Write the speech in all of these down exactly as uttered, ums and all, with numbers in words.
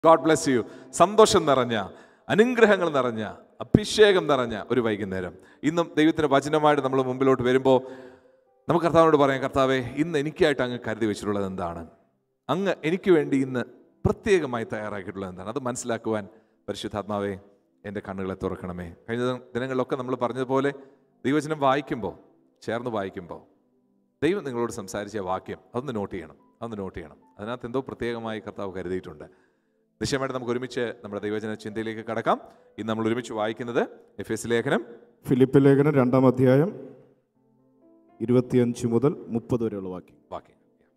God bless you. സന്തോഷം നിറഞ്ഞ, അനുഗ്രഹങ്ങൾ നിറഞ്ഞ, അഭിഷേകം നിറഞ്ഞ ഒരു വൈകുന്നേരം. ഇന്നും ദൈവത്തിൻ്റെ വചനമായിട്ട് നമ്മൾ മുമ്പിലോട്ട് വരുമ്പോൾ നമുക്ക് കർത്താവിനോട് പറയാം, കർത്താവേ, ഇന്ന് എനിക്കായിട്ട് അങ്ങ് കരുതി വെച്ചിട്ടുള്ളത് എന്താണ്? അങ്ങ് എനിക്ക് വേണ്ടി ഇന്ന് പ്രത്യേകമായി തയ്യാറാക്കിയിട്ടുള്ളത് എന്താണ്? അത് മനസ്സിലാക്കുവാൻ പരിശുദ്ധാത്മാവേ എൻ്റെ കണ്ണുകളെ തുറക്കണമേ. കഴിഞ്ഞ ദിനങ്ങളിലൊക്കെ നമ്മൾ പറഞ്ഞതുപോലെ ദൈവവചനം വായിക്കുമ്പോൾ, ചേർന്ന് വായിക്കുമ്പോൾ ദൈവം നിങ്ങളോട് സംസാരിച്ച വാക്യം അതൊന്ന് നോട്ട് ചെയ്യണം, അതൊന്ന് നോട്ട് ചെയ്യണം. അതിനകത്ത് എന്തോ പ്രത്യേകമായി കർത്താവ് കരുതിയിട്ടുണ്ട്. നിശ്ചയമായിട്ട് നമുക്ക് ഒരുമിച്ച് നമ്മുടെ ദൈവവചന ചിന്തയിലേക്ക് കടക്കാം. ഇന്ന് നമ്മൾ ഒരുമിച്ച് വായിക്കുന്നത് എഫേസ്യ ലേഖനം ഫിലിപ്പി ലേഖനം രണ്ടാം അധ്യായം ഇരുപത്തിയഞ്ച് മുതൽ മുപ്പത് വരെയുള്ള വാക്യം. വാക്യം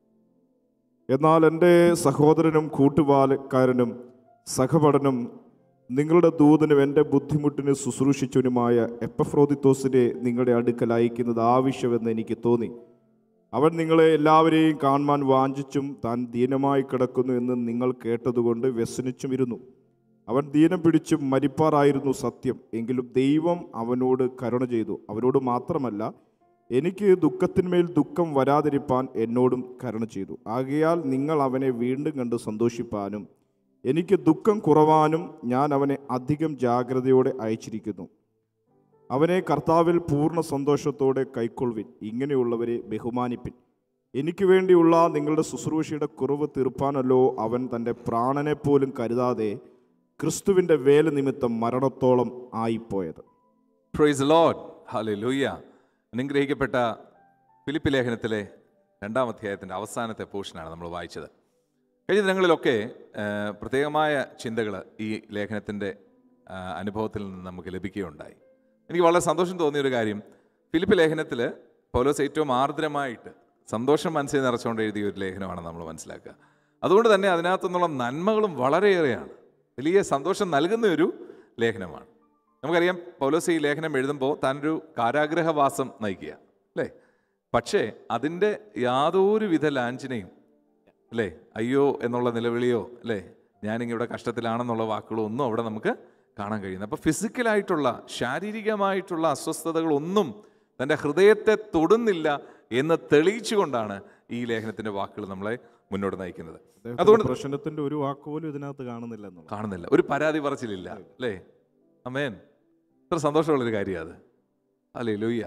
എന്നാൽ എൻ്റെ സഹോദരനും കൂട്ടുപാലക്കാരനും സഹപഠനും നിങ്ങളുടെ ദൂതനും എൻ്റെ ബുദ്ധിമുട്ടിന് ശുശ്രൂഷിച്ചവനുമായ എപ്പഫ്രോദിത്തോസിനെ നിങ്ങളുടെ അടുക്കൽ അയക്കുന്നത് ആവശ്യമെന്ന് എനിക്ക് തോന്നി. അവൻ നിങ്ങളെ എല്ലാവരെയും കാണുവാൻ വാഞ്ചിച്ചും താൻ ദീനമായി കിടക്കുന്നു എന്ന് നിങ്ങൾ കേട്ടതുകൊണ്ട് വ്യസനിച്ചും ഇരുന്നു. അവൻ ദീനം പിടിച്ചും മരിപ്പാറായിരുന്നു സത്യം. എങ്കിലും ദൈവം അവനോട് കരുണ ചെയ്തു. അവനോട് മാത്രമല്ല, എനിക്ക് ദുഃഖത്തിന്മേൽ ദുഃഖം വരാതിരിപ്പാൻ എന്നോടും കരുണ ചെയ്തു. ആകയാൽ നിങ്ങൾ അവനെ വീണ്ടും കണ്ട് സന്തോഷിപ്പാനും എനിക്ക് ദുഃഖം കുറവാനും ഞാൻ അവനെ അധികം ജാഗ്രതയോടെ അയച്ചിരിക്കുന്നു. അവനെ കർത്താവിൽ പൂർണ്ണ സന്തോഷത്തോടെ കൈക്കൊള്ളുവിൻ. ഇങ്ങനെയുള്ളവരെ ബഹുമാനിപ്പിൻ. എനിക്ക് വേണ്ടിയുള്ള നിങ്ങളുടെ ശുശ്രൂഷയുടെ കുറവ് തീർപ്പാനല്ലോ അവൻ തൻ്റെ പ്രാണനെ പോലും കരുതാതെ ക്രിസ്തുവിൻ്റെ വേല നിമിത്തം മരണത്തോളം ആയിപ്പോയത്. Praise the Lord. ഹല്ലേലൂയ. അനുഗ്രഹിക്കപ്പെട്ട ഫിലിപ്പി ലേഖനത്തിലെ രണ്ടാം അധ്യായത്തിൻ്റെ അവസാനത്തെ പോർഷനാണ് നമ്മൾ വായിച്ചത്. കഴിഞ്ഞ ദിനങ്ങളിലൊക്കെ പ്രത്യേകമായ ചിന്തകൾ ഈ ലേഖനത്തിൻ്റെ അനുഭവത്തിൽ നിന്ന് നമുക്ക് ലഭിക്കുകയുണ്ടായി. എനിക്ക് വളരെ സന്തോഷം തോന്നിയൊരു കാര്യം, ഫിലിപ്പി ലേഖനത്തിൽ പൗലോസ് ഏറ്റവും ആർദ്രമായിട്ട് സന്തോഷം മനസ്സിൽ നിറച്ചുകൊണ്ട് എഴുതിയ ഒരു ലേഖനമാണെന്ന് നമ്മൾ മനസ്സിലാക്കുക. അതുകൊണ്ട് തന്നെ അതിനകത്തുനിന്നുള്ള നന്മകളും വളരെയേറെയാണ്. വലിയ സന്തോഷം നൽകുന്ന ഒരു ലേഖനമാണ്. നമുക്കറിയാം, പൗലോസ് ഈ ലേഖനം എഴുതുമ്പോൾ താനൊരു കാരാഗ്രഹവാസം നയിക്കുക അല്ലേ. പക്ഷേ അതിൻ്റെ യാതൊരുവിധ ലാഞ്ചനയും അല്ലേ, അയ്യോ എന്നുള്ള നിലവിളിയോ അല്ലേ, ഞാനിവിടെ കഷ്ടത്തിലാണെന്നുള്ള വാക്കുകളോ ഒന്നും അവിടെ നമുക്ക് കാണാൻ കഴിയുന്നത്. അപ്പോൾ ഫിസിക്കലായിട്ടുള്ള ശാരീരികമായിട്ടുള്ള അസ്വസ്ഥതകളൊന്നും തൻ്റെ ഹൃദയത്തെ തൊടുന്നില്ല എന്ന് തെളിയിച്ചുകൊണ്ടാണ് ഈ ലേഖനത്തിൻ്റെ വാക്കുകൾ നമ്മളെ മുന്നോട്ട് നയിക്കുന്നത്. അതുകൊണ്ട് പ്രശ്നത്തിൻ്റെ ഒരു വാക്കുപോലും ഇതിനകത്ത് കാണുന്നില്ല കാണുന്നില്ല ഒരു പരാതി പറച്ചിലില്ല അല്ലേ. ആമേൻ. ഇത്ര സന്തോഷമുള്ളൊരു കാര്യമാണ് അത്. ഹല്ലേലൂയ.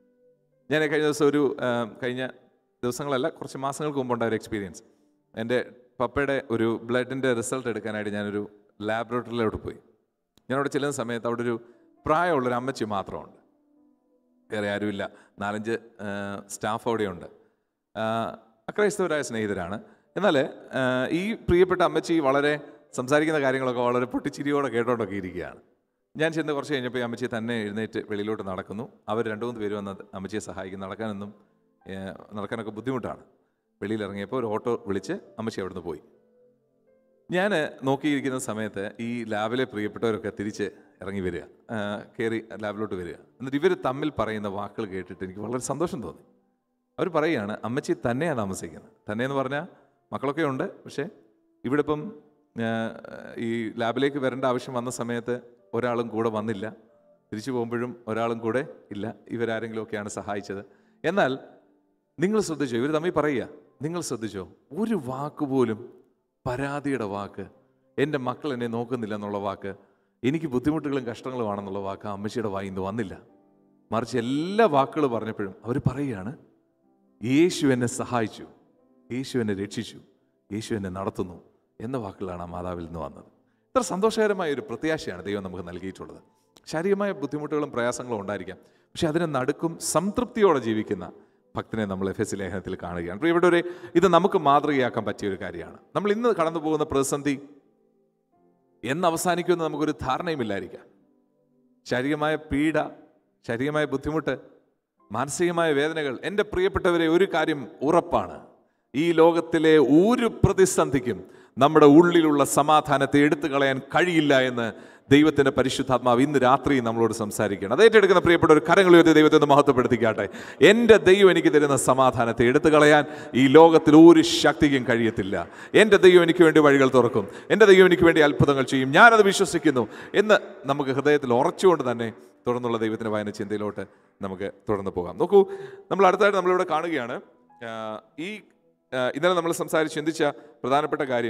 ഞാൻ കഴിഞ്ഞ ദിവസം ഒരു കഴിഞ്ഞ ദിവസങ്ങളല്ല കുറച്ച് മാസങ്ങൾക്ക് മുമ്പുണ്ടായ ഒരു എക്സ്പീരിയൻസ്. എൻ്റെ പപ്പയുടെ ഒരു ബ്ലഡിൻ്റെ റിസൾട്ട് എടുക്കാനായിട്ട് ഞാനൊരു ലാബറട്ടറിയിലോട്ട് പോയി. ഞാനവിടെ ചെല്ലുന്ന സമയത്ത് അവിടെ ഒരു പ്രായമുള്ളൊരു അമ്മച്ചി മാത്രമുണ്ട്, വേറെ ആരുമില്ല. നാലഞ്ച് സ്റ്റാഫ് അവിടെയുണ്ട്. അക്രൈസ്തവരായ സ്നേഹിതരാണ്. എന്നാൽ ഈ പ്രിയപ്പെട്ട അമ്മച്ചി വളരെ സംസാരിക്കുന്ന കാര്യങ്ങളൊക്കെ വളരെ പൊട്ടിച്ചിരിയോടെ കേട്ടോണ്ടൊക്കെ ഇരിക്കുകയാണ്. ഞാൻ ചെന്ന് കുറച്ച് കഴിഞ്ഞപ്പോൾ ഈ അമ്മച്ചി തന്നെ എഴുന്നേറ്റ് വെളിയിലോട്ട് നടക്കുന്നു. അവർ രണ്ട് മൂന്ന് പേര് വന്ന് അമ്മച്ചിയെ സഹായിക്കും. നടക്കാനൊന്നും നടക്കാനൊക്കെ ബുദ്ധിമുട്ടാണ്. വെളിയിലിറങ്ങിയപ്പോൾ ഒരു ഓട്ടോ വിളിച്ച് അമ്മച്ചി അവിടുന്ന് പോയി. ഞാൻ നോക്കിയിരിക്കുന്ന സമയത്ത് ഈ ലാബിലെ പ്രിയപ്പെട്ടവരൊക്കെ തിരിച്ച് ഇറങ്ങി വരിക, കയറി ലാബിലോട്ട് വരിക. എന്നിട്ട് ഇവർ തമ്മിൽ പറയുന്ന വാക്കുകൾ കേട്ടിട്ട് എനിക്ക് വളരെ സന്തോഷം തോന്നി. അവർ പറയുകയാണ്, അമ്മച്ചി തന്നെയാണ് താമസിക്കുന്നത്. തന്നെയെന്ന് പറഞ്ഞാൽ മക്കളൊക്കെ ഉണ്ട്, പക്ഷേ ഇവിടെ ഇപ്പം ഈ ലാബിലേക്ക് വരേണ്ട ആവശ്യം വന്ന സമയത്ത് ഒരാളും കൂടെ വന്നില്ല. തിരിച്ചു പോകുമ്പോഴും ഒരാളും കൂടെ ഇല്ല. ഇവരാരെങ്കിലുമൊക്കെയാണ് സഹായിച്ചത്. എന്നാൽ നിങ്ങൾ ശ്രദ്ധിച്ചോ, ഇവർ തമ്മിൽ പറയുക, നിങ്ങൾ ശ്രദ്ധിച്ചോ, ഒരു വാക്ക് പോലും പരാതിയുടെ വാക്ക്, എൻ്റെ മക്കൾ എന്നെ നോക്കുന്നില്ല എന്നുള്ള വാക്ക്, എനിക്ക് ബുദ്ധിമുട്ടുകളും കഷ്ടങ്ങളുമാണെന്നുള്ള വാക്ക് അമ്മച്ചിയുടെ വായിൽ നിന്ന് വന്നില്ല. മറിച്ച് എല്ലാ വാക്കുകൾ പറഞ്ഞപ്പോഴും അവർ പറയുകയാണ്, യേശു എന്നെ സഹായിച്ചു, യേശു എന്നെ രക്ഷിച്ചു, യേശു എന്നെ നടത്തുന്നു എന്ന വാക്കുകളാണ് ആ മാതാവിൽ നിന്ന് വന്നത്. ഇത്ര സന്തോഷകരമായ ഒരു പ്രത്യാശയാണ് ദൈവം നമുക്ക് നൽകിയിട്ടുള്ളത്. ശാരീരികമായ ബുദ്ധിമുട്ടുകളും പ്രയാസങ്ങളും ഉണ്ടായിരിക്കാം, പക്ഷെ അതിനെ നടുക്കും സംതൃപ്തിയോടെ ജീവിക്കുന്ന ഭക്തനെ നമ്മൾ എഫേസ്യ ലേഖനത്തിൽ കാണുകയാണ്. പ്രിയപ്പെട്ടവരെ, ഇത് നമുക്ക് മാതൃകയാക്കാൻ പറ്റിയ ഒരു കാര്യമാണ്. നമ്മൾ ഇന്ന് കടന്നു പോകുന്ന പ്രതിസന്ധി എന്ന് അവസാനിക്കുമെന്ന് നമുക്കൊരു ധാരണയുമില്ലായിരിക്കാം. ശാരീരികമായ പീഡ, ശാരീരികമായ ബുദ്ധിമുട്ട്, മാനസികമായ വേദനകൾ. എൻ്റെ പ്രിയപ്പെട്ടവരെ, ഒരു കാര്യം ഉറപ്പാണ്, ഈ ലോകത്തിലെ ഒരു പ്രതിസന്ധിക്കും നമ്മുടെ ഉള്ളിലുള്ള സമാധാനത്തെ എടുത്തു കളയാൻ കഴിയില്ല എന്ന് ദൈവത്തിൻ്റെ പരിശുദ്ധാത്മാവ് ഇന്ന് രാത്രി നമ്മളോട് സംസാരിക്കുകയാണ്. അത് ഏറ്റെടുക്കുന്ന പ്രിയപ്പെട്ട ഒരു കരങ്ങൾ ഉയർത്തി ദൈവത്തെ ഒന്ന് മഹത്വപ്പെടുത്തിക്കാട്ടെ. എൻ്റെ ദൈവം എനിക്ക് തരുന്ന സമാധാനത്തെ എടുത്തു കളയാൻ ഈ ലോകത്തിൽ ഒരു ശക്തിക്കും കഴിയത്തില്ല. എൻ്റെ ദൈവം എനിക്ക് വേണ്ടി വഴികൾ തുറക്കും, എൻ്റെ ദൈവം എനിക്ക് വേണ്ടി അത്ഭുതങ്ങൾ ചെയ്യും, ഞാനത് വിശ്വസിക്കുന്നു എന്ന് നമുക്ക് ഹൃദയത്തിൽ ഉറച്ചുകൊണ്ട് തന്നെ തുടർന്നുള്ള ദൈവത്തിൻ്റെ വായന ചിന്തയിലോട്ട് നമുക്ക് തുടർന്ന് പോകാം. നോക്കൂ, നമ്മൾ അടുത്തായിട്ട് നമ്മളിവിടെ കാണുകയാണ്, ഈ ഇന്നലെ നമ്മൾ സംസാരിച്ച് ചിന്തിച്ച പ്രധാനപ്പെട്ട കാര്യം,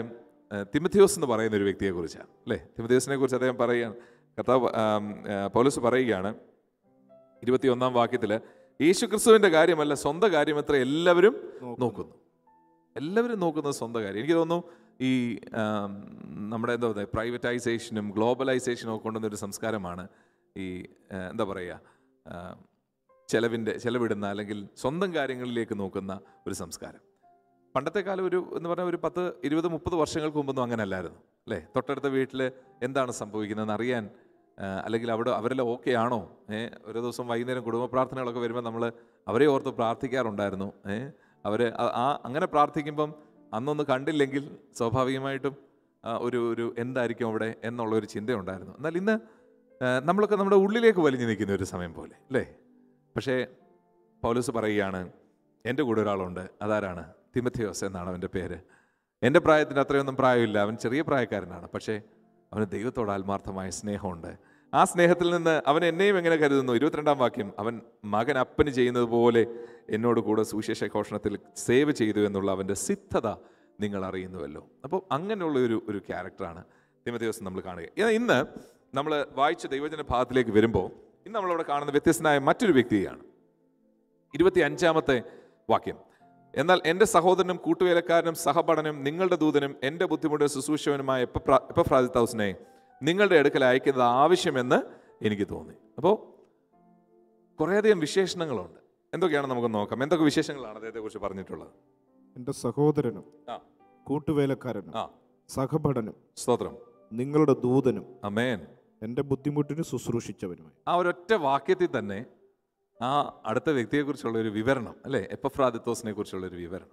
തിമോഥെയോസ് എന്ന് പറയുന്ന ഒരു വ്യക്തിയെക്കുറിച്ചാണ് അല്ലേ. തിമോഥെയോസിനെ കുറിച്ച് അദ്ദേഹം പറയുകയാണ്, കർത്താവ് പൗലോസ് പറയുകയാണ് ഇരുപത്തി ഒന്നാം വാക്യത്തിൽ, യേശു ക്രിസ്തുവിൻ്റെ കാര്യമല്ല സ്വന്തം കാര്യം എത്ര എല്ലാവരും നോക്കുന്നു. എല്ലാവരും നോക്കുന്നത് സ്വന്തം കാര്യം. എനിക്ക് തോന്നുന്നു ഈ നമ്മുടെ എന്താ പറയുക പ്രൈവറ്റൈസേഷനും ഗ്ലോബലൈസേഷനും ഒക്കെ കൊണ്ടുവന്നൊരു സംസ്കാരമാണ് ഈ എന്താ പറയുക ചെലവിൻ്റെ ചെലവിടുന്ന അല്ലെങ്കിൽ സ്വന്തം കാര്യങ്ങളിലേക്ക് നോക്കുന്ന ഒരു സംസ്കാരം. പണ്ടത്തെ കാലം ഒരു എന്ന് പറഞ്ഞാൽ ഒരു പത്ത് ഇരുപത് മുപ്പത് വർഷങ്ങൾക്ക് മുമ്പൊന്നും അങ്ങനെ അല്ലായിരുന്നു അല്ലേ. തൊട്ടടുത്ത വീട്ടിൽ എന്താണ് സംഭവിക്കുന്നതെന്ന് അറിയാൻ അല്ലെങ്കിൽ അവിടെ അവരെല്ലാം ഓക്കെ ആണോ, ഏഹ് ഓരോ ദിവസം വൈകുന്നേരം കുടുംബ പ്രാർത്ഥനകളൊക്കെ വരുമ്പോൾ നമ്മൾ അവരെ ഓർത്ത് പ്രാർത്ഥിക്കാറുണ്ടായിരുന്നു. ഏഹ് അവർ ആ അങ്ങനെ പ്രാർത്ഥിക്കുമ്പം അന്നൊന്ന് കണ്ടില്ലെങ്കിൽ സ്വാഭാവികമായിട്ടും ഒരു ഒരു എന്തായിരിക്കും അവിടെ എന്നുള്ളൊരു ചിന്തയുണ്ടായിരുന്നു. എന്നാൽ ഇന്ന് നമ്മളൊക്കെ നമ്മുടെ ഉള്ളിലേക്ക് വലിഞ്ഞു നിൽക്കുന്ന ഒരു സമയം പോലെ അല്ലേ. പക്ഷേ പൗലോസ് പറയുകയാണ്, എൻ്റെ കൂടെ ഒരാളുണ്ട്, അതാരാണ്? തിമോഥെയോസ് എന്നാണ് അവൻ്റെ പേര്. എൻ്റെ പ്രായത്തിന് അത്രയൊന്നും പ്രായമില്ല, അവൻ ചെറിയ പ്രായക്കാരനാണ്, പക്ഷേ അവന് ദൈവത്തോട് ആത്മാർത്ഥമായ സ്നേഹമുണ്ട്. ആ സ്നേഹത്തിൽ നിന്ന് അവൻ എന്നെയും എങ്ങനെ കരുതുന്നു? ഇരുപത്തിരണ്ടാം വാക്യം, അവൻ മകൻ അപ്പന് ചെയ്യുന്നത് പോലെ എന്നോട് കൂടെ സുവിശേഷ ഘോഷണത്തിൽ സേവ് ചെയ്തു എന്നുള്ള അവൻ്റെ സിദ്ധത നിങ്ങൾ അറിയുന്നുവല്ലോ. അപ്പോൾ അങ്ങനെയുള്ള ഒരു ഒരു ക്യാരക്ടറാണ് തിമോഥെയോസ് നമ്മൾ കാണുക. ഇന്ന് നമ്മൾ വായിച്ച ദൈവജന ഭാഗത്തിലേക്ക് വരുമ്പോൾ ഇന്ന് നമ്മളവിടെ കാണുന്ന വ്യത്യസ്തനായ മറ്റൊരു വ്യക്തിയാണ്. ഇരുപത്തി അഞ്ചാമത്തെ വാക്യം, എന്നാൽ എൻ്റെ സഹോദരനും കൂട്ടുവേലക്കാരനും സഹപഠനും നിങ്ങളുടെ ദൂതനും എൻ്റെ ബുദ്ധിമുട്ട് ശുശ്രൂഷകനുമായ എപ്പഫ്രാദിത്തോസിനെ നിങ്ങളുടെ അടുക്കൽ അയക്കുന്നത് ആവശ്യമെന്ന് എനിക്ക് തോന്നി. അപ്പോൾ കുറേയധികം വിശേഷണങ്ങളുണ്ട്. എന്തൊക്കെയാണ് നമുക്ക് നോക്കാം. എന്തൊക്കെ വിശേഷങ്ങളാണ് അദ്ദേഹത്തെ കുറിച്ച് പറഞ്ഞിട്ടുള്ളത്? എൻ്റെ സഹോദരനും കൂട്ടുവേലക്കാരനും സഹപഠനും സ്തോത്രം നിങ്ങളുടെ ദൂതനും ആമേൻ എൻ്റെ ബുദ്ധിമുട്ടിന് ശുശ്രൂഷിച്ചവനുമായി. ആ ഒരൊറ്റ വാക്യത്തിൽ തന്നെ ആ അടുത്ത വ്യക്തിയെക്കുറിച്ചുള്ള ഒരു വിവരണം അല്ലേ, എപ്പഫ്രാദിത്തോസിനെ കുറിച്ചുള്ള ഒരു വിവരണം.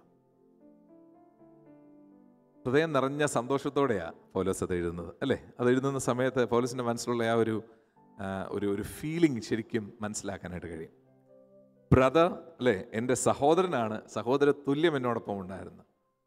ഹൃദയം നിറഞ്ഞ സന്തോഷത്തോടെയാണ് പൗലോസ് അത് എഴുതുന്നത് അല്ലേ. അത് എഴുതുന്ന സമയത്ത് പൗലോസിൻ്റെ മനസ്സിലുള്ള ആ ഒരു ഒരു ഒരു ഫീലിംഗ് ശരിക്കും മനസ്സിലാക്കാനായിട്ട് കഴിയും. ബ്രദർ അല്ലേ, എൻ്റെ സഹോദരനാണ്, സഹോദര തുല്യം എന്നോടൊപ്പം ഉണ്ടായിരുന്നു.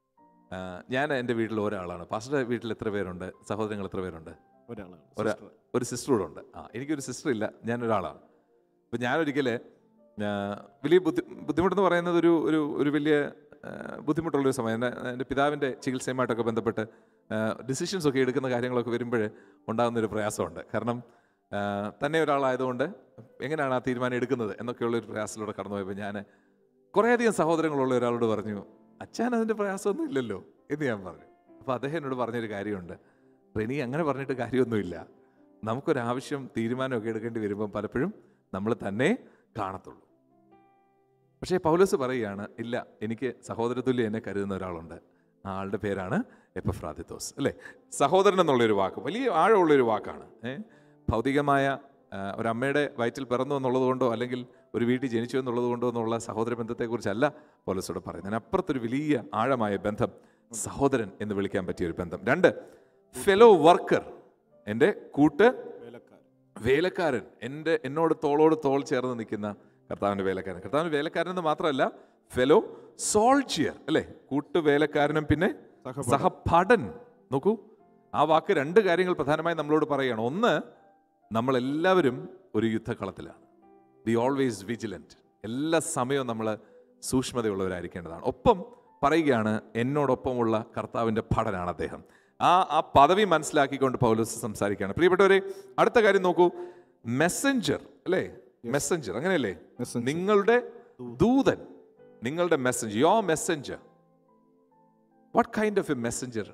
ഞാൻ എൻ്റെ വീട്ടിൽ ഒരാളാണ്. പാസ്റ്ററുടെ വീട്ടിൽ എത്ര പേരുണ്ട്? സഹോദരങ്ങൾ എത്ര പേരുണ്ട്? ഒരാളാണ്. ഒരാ ഒരു സിസ്റ്റർ കൂടെ ഉണ്ട്. ആ എനിക്കൊരു സിസ്റ്റർ ഇല്ല, ഞാനൊരാളാണ്. അപ്പം ഞാനൊരിക്കൽ വലിയ ബുദ്ധി ബുദ്ധിമുട്ടെന്ന് പറയുന്നത് ഒരു ഒരു ഒരു വലിയ ബുദ്ധിമുട്ടുള്ളൊരു സമയം. എൻ്റെ എൻ്റെ പിതാവിൻ്റെ ചികിത്സയുമായിട്ടൊക്കെ ബന്ധപ്പെട്ട് ഡിസിഷൻസൊക്കെ എടുക്കുന്ന കാര്യങ്ങളൊക്കെ വരുമ്പോൾ ഉണ്ടാകുന്നൊരു പ്രയാസമുണ്ട്. കാരണം തന്നെ ഒരാളായതുകൊണ്ട് എങ്ങനെയാണ് ആ തീരുമാനം എടുക്കുന്നത് എന്നൊക്കെയുള്ളൊരു പ്രയാസത്തിലൂടെ കടന്നു പോയപ്പോൾ ഞാൻ കുറേയധികം സഹോദരങ്ങളുള്ള ഒരാളോട് പറഞ്ഞു, അച്ഛൻ അതിൻ്റെ പ്രയാസമൊന്നും ഇല്ലല്ലോ എന്ന് ഞാൻ പറഞ്ഞു. അപ്പോൾ അദ്ദേഹം എന്നോട് പറഞ്ഞൊരു കാര്യമുണ്ട്, റെനി അങ്ങനെ പറഞ്ഞിട്ട് കാര്യമൊന്നുമില്ല, നമുക്കൊരാവശ്യം തീരുമാനമൊക്കെ എടുക്കേണ്ടി വരുമ്പം പലപ്പോഴും നമ്മൾ തന്നെ കാണത്തുള്ളൂ. പക്ഷേ പൗലോസ് പറയുകയാണ്, ഇല്ല, എനിക്ക് സഹോദരതുല്യം എന്നെ കരുതുന്ന ഒരാളുണ്ട്. ആ ആളുടെ പേരാണ് എപ്പഫ്രാദിത്തോസ് അല്ലേ. സഹോദരൻ എന്നുള്ളൊരു വാക്ക് വലിയ ആഴമുള്ളൊരു വാക്കാണ്. ഏഹ് ഭൗതികമായ ഒരമ്മയുടെ വയറ്റിൽ പിറന്നു എന്നുള്ളത് കൊണ്ടോ അല്ലെങ്കിൽ ഒരു വീട്ടിൽ ജനിച്ചു എന്നുള്ളത് കൊണ്ടോ എന്നുള്ള സഹോദര ബന്ധത്തെക്കുറിച്ചല്ല പൗലോസോട് പറയുന്നത്. അതിനപ്പുറത്തൊരു വലിയ ആഴമായ ബന്ധം, സഹോദരൻ എന്ന് വിളിക്കാൻ പറ്റിയൊരു ബന്ധം. രണ്ട്, ഫെലോ വർക്കർ, എൻ്റെ കൂട്ട് വേലക്കാരൻ, എൻ്റെ എന്നോട് തോളോട് തോൾ ചേർന്ന് നിൽക്കുന്ന കർത്താവിൻ്റെ വേലക്കാരൻ. കർത്താവിൻ്റെ വേലക്കാരൻ എന്ന് മാത്രമല്ല, ഫെലോ സോൾജിയർ അല്ലേ, കൂട്ടുവേലക്കാരനും പിന്നെ സഹപഠൻ. നോക്കൂ, ആ വാക്ക് രണ്ട് കാര്യങ്ങൾ പ്രധാനമായി നമ്മളോട് പറയുകയാണ്. ഒന്ന്, നമ്മളെല്ലാവരും ഒരു യുദ്ധക്കളത്തിലാണ്. ബി ഓൾവേസ് വിജിലൻറ്റ്, എല്ലാ സമയവും നമ്മൾ സൂക്ഷ്മതയുള്ളവരായിരിക്കേണ്ടതാണ്. ഒപ്പം പറയുകയാണ്, എന്നോടൊപ്പമുള്ള കർത്താവിൻ്റെ ഭടനാണ് അദ്ദേഹം. ആ ആ പദവി മനസ്സിലാക്കിക്കൊണ്ട് പൗലോസ് സംസാരിക്കുകയാണ്. പ്രിയപ്പെട്ടവരെ, അടുത്ത കാര്യം നോക്കൂ, മെസ്സഞ്ചർ അല്ലേ, മെസ്സഞ്ചർ അങ്ങനെയല്ലേ, നിങ്ങളുടെ ദൂതൻ, നിങ്ങളുടെ messenger, your messenger. What kind of a messenger?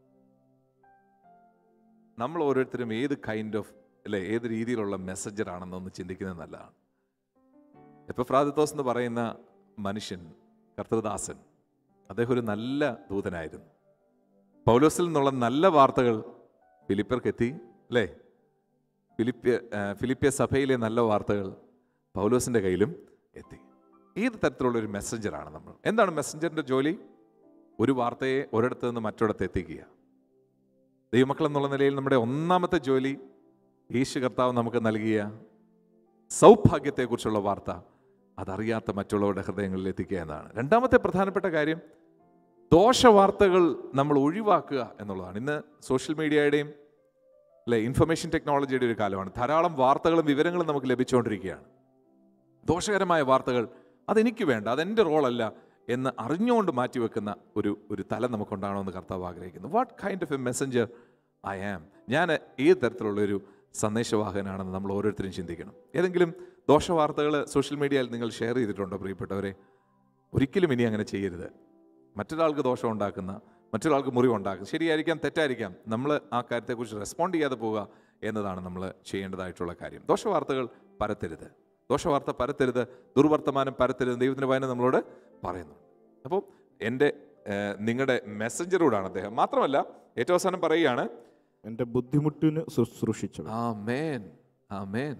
നമ്മൾ ഓരോരുത്തരും ഏത് കൈൻഡ് ഓഫ് അല്ലേ, ഏത് രീതിയിലുള്ള മെസ്സഞ്ചർ ആണെന്നൊന്ന് ചിന്തിക്കുന്നത് നല്ലതാണ്. എപ്പഫ്രാദിത്തോസ് എന്ന് പറയുന്ന മനുഷ്യൻ, കർത്തൃദാസൻ, അദ്ദേഹം ഒരു നല്ല ദൂതനായിരുന്നു. പൗലോസിൽ നിന്നുള്ള നല്ല വാർത്തകൾ ഫിലിപ്പിയർക്ക് എത്തി അല്ലേ. ഫിലിപ്പിയ ഫിലിപ്പിയ സഭയിലെ നല്ല വാർത്തകൾ പൗലോസിൻ്റെ കയ്യിലും എത്തി. ഏത് തരത്തിലുള്ളൊരു മെസ്സഞ്ചറാണ് നമ്മൾ? എന്താണ് മെസ്സഞ്ചറിൻ്റെ ജോലി? ഒരു വാർത്തയെ ഒരിടത്ത് നിന്ന് മറ്റൊരിടത്ത് എത്തിക്കുക. ദൈവമക്കൾ എന്നുള്ള നിലയിൽ നമ്മുടെ ഒന്നാമത്തെ ജോലി യേശു കർത്താവ് നമുക്ക് നൽകിയ സൗഭാഗ്യത്തെക്കുറിച്ചുള്ള വാർത്ത അതറിയാത്ത മറ്റുള്ളവരുടെ ഹൃദയങ്ങളിൽ എത്തിക്കുക എന്നതാണ്. രണ്ടാമത്തെ പ്രധാനപ്പെട്ട കാര്യം ദോഷവാർത്തകൾ നമ്മൾ ഒഴിവാക്കുക എന്നുള്ളതാണ്. ഇന്ന് സോഷ്യൽ മീഡിയയുടെയും അല്ലെ ഇൻഫർമേഷൻ ടെക്നോളജിയുടെ ഒരു കാലമാണ്. ധാരാളം വാർത്തകളും വിവരങ്ങളും നമുക്ക് ലഭിച്ചുകൊണ്ടിരിക്കുകയാണ്. ദോഷകരമായ വാർത്തകൾ അതെനിക്ക് വേണ്ട, അതെൻ്റെ റോളല്ല എന്ന് അറിഞ്ഞുകൊണ്ട് മാറ്റിവെക്കുന്ന ഒരു ഒരു തല നമുക്കുണ്ടാകണമെന്ന് കർത്താവ് ആഗ്രഹിക്കുന്നു. What kind of a messenger I am. ഞാൻ ഏത് തരത്തിലുള്ളൊരു സന്ദേശവാഹകനാണെന്ന് നമ്മൾ ഓരോരുത്തരും ചിന്തിക്കണം. ഏതെങ്കിലും ദോഷവാർത്തകൾ സോഷ്യൽ മീഡിയയിൽ നിങ്ങൾ ഷെയർ ചെയ്തിട്ടുണ്ടോ പ്രിയപ്പെട്ടവരെ? ഒരിക്കലും ഇനി അങ്ങനെ ചെയ്യരുത്. മറ്റൊരാൾക്ക് ദോഷം ഉണ്ടാക്കുന്ന, മറ്റൊരാൾക്ക് മുറിവുണ്ടാക്കുന്ന, ശരിയായിരിക്കാം തെറ്റായിരിക്കാം, നമ്മൾ ആ കാര്യത്തെക്കുറിച്ച് റെസ്പോണ്ട് ചെയ്യാതെ പോവുക എന്നതാണ് നമ്മൾ ചെയ്യേണ്ടതായിട്ടുള്ള കാര്യം. ദോഷവാർത്തകൾ പരത്തരുത്, ദോഷവാർത്ത പരത്തരുത്, ദുർവർത്തമാനം പരത്തരുത്, ദൈവത്തിൻ്റെ വചനം നമ്മളോട് പറയുന്നു. അപ്പോൾ എൻ്റെ നിങ്ങളുടെ മെസ്സഞ്ചറോടാണ് അദ്ദേഹം. മാത്രമല്ല ഏറ്റവും അവസാനം പറയുകയാണ്, എൻ്റെ ബുദ്ധിമുട്ടിന് ശുശ്രൂഷിച്ചു. ആമേൻ, ആമേൻ.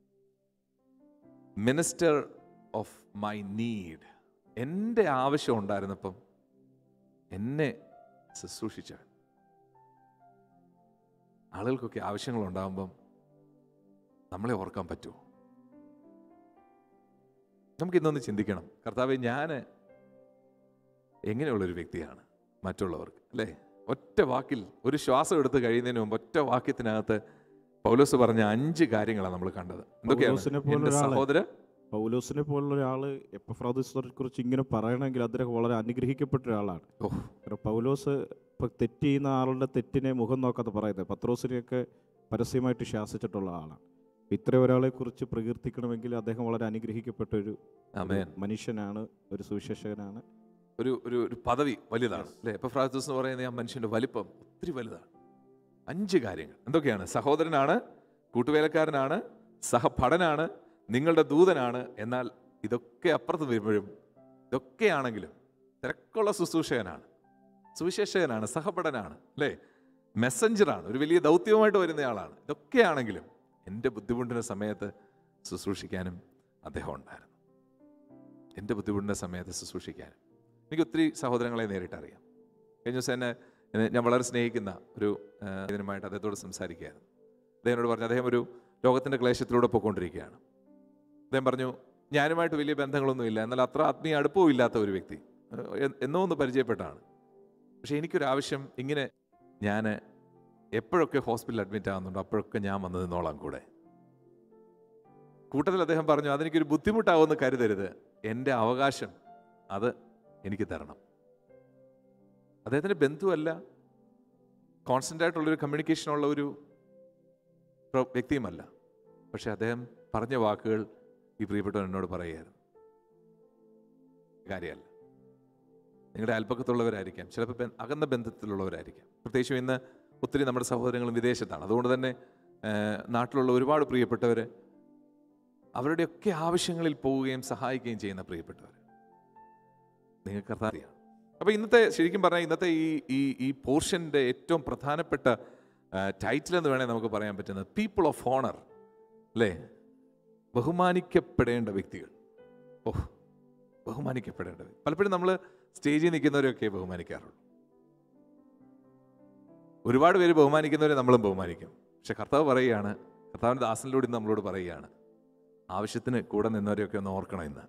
Minister of my need. എൻ്റെ ആവശ്യം ഉണ്ടായിരുന്നപ്പം എന്നെ ശുശ്രൂഷിച്ചവൻ. ആളുകൾക്കൊക്കെ ആവശ്യങ്ങളുണ്ടാകുമ്പം നമ്മളെ ഓർക്കാൻ പറ്റുമോ? നമുക്കിന്നൊന്ന് ചിന്തിക്കണം, കർത്താവേ ഞാൻ എങ്ങനെയുള്ളൊരു വ്യക്തിയാണ് മറ്റുള്ളവർക്ക്, അല്ലേ? ഒറ്റ വാക്കിൽ ഒരു ശ്വാസം എടുത്ത് കഴിയുന്നതിന് മുമ്പ് ഒറ്റ വാക്യത്തിനകത്ത് പൗലോസ് പറഞ്ഞ അഞ്ച് കാര്യങ്ങളാണ് നമ്മൾ കണ്ടത്. എന്തൊക്കെയാണ്? സഹോദര പൗലോസിനെ പോലുള്ള ഒരാൾ എപ്പഫ്രോദിത്തോസിനെ കുറിച്ച് ഇങ്ങനെ പറയണമെങ്കിൽ അദ്ദേഹം വളരെ അനുഗ്രഹിക്കപ്പെട്ട ഒരാളാണ്. കാരണം പൗലോസ് ഇപ്പൊ തെറ്റ് ചെയ്യുന്ന ആളുടെ തെറ്റിനെ മുഖം നോക്കാതെ പറയുന്നത്. പത്രോസിനെയൊക്കെ പരസ്യമായിട്ട് ശാസിച്ചിട്ടുള്ള ആളാണ്. ഇത്ര ഒരാളെ കുറിച്ച് പ്രകീർത്തിക്കണമെങ്കിൽ അദ്ദേഹം വളരെ അനുഗ്രഹിക്കപ്പെട്ട ഒരു മനുഷ്യനാണ്, ഒരു സുവിശേഷകനാണ്. ഒരു ഒരു ഒരു പദവി വലുതാണ്, അല്ലേ? എപ്പഫ്രോദിത്തോസ് എന്ന് പറയുന്ന ആ മനുഷ്യന്റെ വലിപ്പം ഒത്തിരി വലുതാണ്. അഞ്ച് കാര്യങ്ങൾ എന്തൊക്കെയാണ്? സഹോദരനാണ്, കൂട്ടുവേലക്കാരനാണ്, സഹപഠനാണ്, നിങ്ങളുടെ ദൂതനാണ്. എന്നാൽ ഇതൊക്കെ അപ്പുറത്ത് വരുമ്പോഴും ഇതൊക്കെയാണെങ്കിലും തിരക്കുള്ള ശുശ്രൂഷകനാണ്, സുവിശേഷകനാണ്, സഹപഠനാണ്, അല്ലേ? മെസ്സഞ്ചറാണ്, ഒരു വലിയ ദൗത്യവുമായിട്ട് വരുന്നയാളാണ്. ഇതൊക്കെയാണെങ്കിലും എൻ്റെ ബുദ്ധിമുട്ടിൻ്റെ സമയത്ത് ശുശ്രൂഷിക്കാനും അദ്ദേഹം ഉണ്ടായിരുന്നു. എൻ്റെ ബുദ്ധിമുട്ടിൻ്റെ സമയത്ത് ശുശ്രൂഷിക്കാനും. എനിക്ക് ഒത്തിരി സഹോദരങ്ങളെ നേരിട്ടറിയാം. കഴിഞ്ഞ ദിവസം എന്നെ ഞാൻ വളരെ സ്നേഹിക്കുന്ന ഒരു ഇതിനുമായിട്ട് അദ്ദേഹത്തോട് സംസാരിക്കുകയായിരുന്നു. അദ്ദേഹത്തോട് പറഞ്ഞു, അദ്ദേഹം ഒരു ലോകത്തിൻ്റെ ക്ലേശത്തിലൂടെ പോയിക്കൊണ്ടിരിക്കുകയാണ്. അദ്ദേഹം പറഞ്ഞു, ഞാനുമായിട്ട് വലിയ ബന്ധങ്ങളൊന്നുമില്ല, എന്നാൽ അത്ര ആത്മീയ അടുപ്പവും ഇല്ലാത്ത ഒരു വ്യക്തി, എന്നോ ഒന്ന് പരിചയപ്പെട്ടാണ്. പക്ഷേ എനിക്കൊരാവശ്യം, ഇങ്ങനെ ഞാൻ എപ്പോഴൊക്കെ ഹോസ്പിറ്റലിൽ അഡ്മിറ്റ് ആകുന്നുണ്ടോ അപ്പോഴൊക്കെ ഞാൻ വന്ന് നിന്നോളാം കൂടെ. കൂട്ടത്തിൽ അദ്ദേഹം പറഞ്ഞു, അതെനിക്കൊരു ബുദ്ധിമുട്ടാവുമെന്ന് കരുതരുത്, എൻ്റെ അവകാശം അത് എനിക്ക് തരണം. അദ്ദേഹത്തിൻ്റെ ബന്ധുവല്ല, കോൺസ്റ്റൻ്റ് ആയിട്ടുള്ളൊരു കമ്മ്യൂണിക്കേഷനുള്ള ഒരു വ്യക്തിയുമല്ല. പക്ഷെ അദ്ദേഹം പറഞ്ഞ വാക്കുകൾ ഈ പ്രിയപ്പെട്ടവൻ എന്നോട് പറയുകയായിരുന്നു. കാര്യമല്ല, നിങ്ങളുടെ അയൽപ്പക്കത്തുള്ളവരായിരിക്കാം, ചിലപ്പോൾ അകന്ന ബന്ധത്തിലുള്ളവരായിരിക്കാം. പ്രത്യേകിച്ചും ഇന്ന് ഒത്തിരി നമ്മുടെ സഹോദരങ്ങളും വിദേശത്താണ്. അതുകൊണ്ട് തന്നെ നാട്ടിലുള്ള ഒരുപാട് പ്രിയപ്പെട്ടവർ അവരുടെയൊക്കെ ആവശ്യങ്ങളിൽ പോവുകയും സഹായിക്കുകയും ചെയ്യുന്ന പ്രിയപ്പെട്ടവർ നിങ്ങൾക്ക് അറിയാം. അപ്പോൾ ഇന്നത്തെ ശരിക്കും പറഞ്ഞാൽ ഇന്നത്തെ ഈ ഈ ഈ പോർഷൻ്റെ ഏറ്റവും പ്രധാനപ്പെട്ട ടൈറ്റിൽ എന്ന് വേണേൽ നമുക്ക് പറയാൻ പറ്റുന്നത് പീപ്പിൾ ഓഫ് ഓണർ, അല്ലേ? ബഹുമാനിക്കപ്പെടേണ്ട വ്യക്തികൾ. ഓഹ്, ബഹുമാനിക്കപ്പെടേണ്ട വ്യക്തി. പലപ്പോഴും നമ്മൾ സ്റ്റേജിൽ നിൽക്കുന്നവരെയൊക്കെ ബഹുമാനിക്കാറുള്ളൂ. ഒരുപാട് പേര് ബഹുമാനിക്കുന്നവരെ നമ്മളും ബഹുമാനിക്കും. പക്ഷെ കർത്താവ് പറയുകയാണ്, കർത്താവിൻ്റെ ദാസനിലൂടെ ഇന്ന് നമ്മളോട് പറയുകയാണ്, ആവശ്യത്തിന് കൂടെ നിന്നവരെയൊക്കെ ഒന്ന് ഓർക്കണം. ഇന്ന്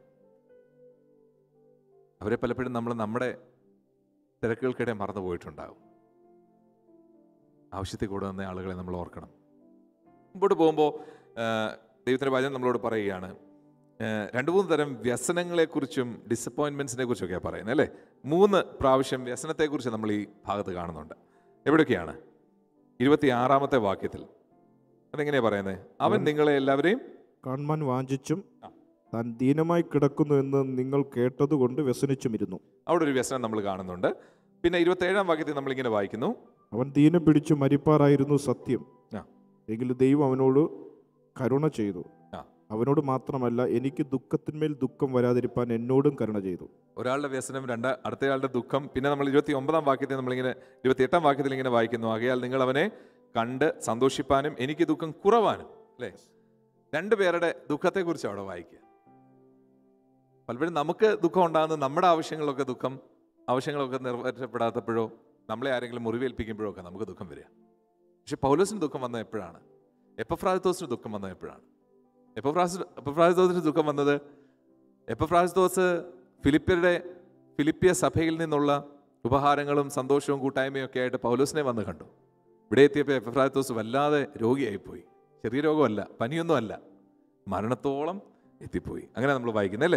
അവരെ പലപ്പോഴും നമ്മൾ നമ്മുടെ തിരക്കുകൾക്കിടെ മറന്നു പോയിട്ടുണ്ടാകും. ആവശ്യത്തിൽ കൂടെ നിന്ന ആളുകളെ നമ്മൾ ഓർക്കണം. മുമ്പോട്ട് പോകുമ്പോൾ ദൈവത്തിൻ്റെ വചനം നമ്മളോട് പറയുകയാണ്, രണ്ട് മൂന്ന് തരം വ്യസനങ്ങളെക്കുറിച്ചും ഡിസപ്പോയിൻമെൻറ്റ്സിനെ കുറിച്ചൊക്കെയാണ് പറയുന്നത്, അല്ലേ? മൂന്ന് പ്രാവശ്യം വ്യസനത്തെക്കുറിച്ച് നമ്മൾ ഈ ഭാഗത്ത് കാണുന്നുണ്ട്. എവിടെയൊക്കെയാണ്? ഇരുപത്തി ആറാമത്തെ വാക്യത്തിൽ അതെങ്ങനെയാണ് പറയുന്നത്? അവൻ നിങ്ങളെ എല്ലാവരെയും കാണുവാൻ വാഞ്ചിച്ചും താൻ ദീനമായി കിടക്കുന്നു എന്ന് നിങ്ങൾ കേട്ടതുകൊണ്ട് വ്യസനിച്ചുമിരുന്നു. അവിടെ ഒരു വ്യസനം നമ്മൾ കാണുന്നുണ്ട്. പിന്നെ ഇരുപത്തി ഏഴാം വാക്യത്തിൽ നമ്മളിങ്ങനെ വായിക്കുന്നു, അവൻ ദീനം പിടിച്ചു മരിപ്പാറായിരുന്നു സത്യം, എങ്കിലും ദൈവം അവനോട് കരുണ ചെയ്തു. അവനോട് മാത്രമല്ല, എനിക്ക് ദുഃഖത്തിന്മേൽ ദുഃഖം വരാതിരിപ്പാൻ എന്നോടും കരുണ ചെയ്തു. ഒരാളുടെ വ്യസനം, രണ്ട് അടുത്തയാളുടെ ദുഃഖം. പിന്നെ നമ്മൾ ഇരുപത്തി ഒമ്പതാം വാക്യത്തിൽ നമ്മളിങ്ങനെ ഇരുപത്തി എട്ടാം വാക്യത്തിൽ ഇങ്ങനെ വായിക്കുന്നു, ആകയാൽ നിങ്ങൾ അവനെ കണ്ട് സന്തോഷിപ്പാനും എനിക്ക് ദുഃഖം കുറവാനും, അല്ലേ? രണ്ടു പേരുടെ ദുഃഖത്തെക്കുറിച്ച് അവിടെ വായിക്കുക. പലപ്പോഴും നമുക്ക് ദുഃഖം ഉണ്ടാകുന്ന നമ്മുടെ ആവശ്യങ്ങളൊക്കെ ദുഃഖം ആവശ്യങ്ങളൊക്കെ നിറവേറ്റപ്പെടാത്തപ്പോഴോ നമ്മളെ ആരെങ്കിലും മുറിവേൽപ്പിക്കുമ്പോഴോ ഒക്കെ നമുക്ക് ദുഃഖം വരിക. പക്ഷെ പൗലോസിന് ദുഃഖം വന്നത് എപ്പോഴാണ്? എപ്പഫ്രാദിത്തോസിന് ദുഃഖം വന്നത് എപ്പോഴാണ്? എപ്പഫ്രാസ് എപ്പഫ്രാദിത്തോസിന് ദുഃഖം വന്നത്, എപ്പഫ്രാദിത്തോസ് ഫിലിപ്പിയരുടെ ഫിലിപ്പിയ സഭയിൽ നിന്നുള്ള ഉപഹാരങ്ങളും സന്തോഷവും കൂട്ടായ്മയും ഒക്കെ ആയിട്ട് പൗലോസിനെ വന്ന് കണ്ടു. ഇവിടെ എത്തിയപ്പോൾ എപ്പഫ്രാദിത്തോസ് വല്ലാതെ രോഗിയായിപ്പോയി. ചെറിയ രോഗമല്ല, പനിയൊന്നും അല്ല, മരണത്തോളം എത്തിപ്പോയി. അങ്ങനെ നമ്മൾ വായിക്കുന്നത്, അല്ലേ?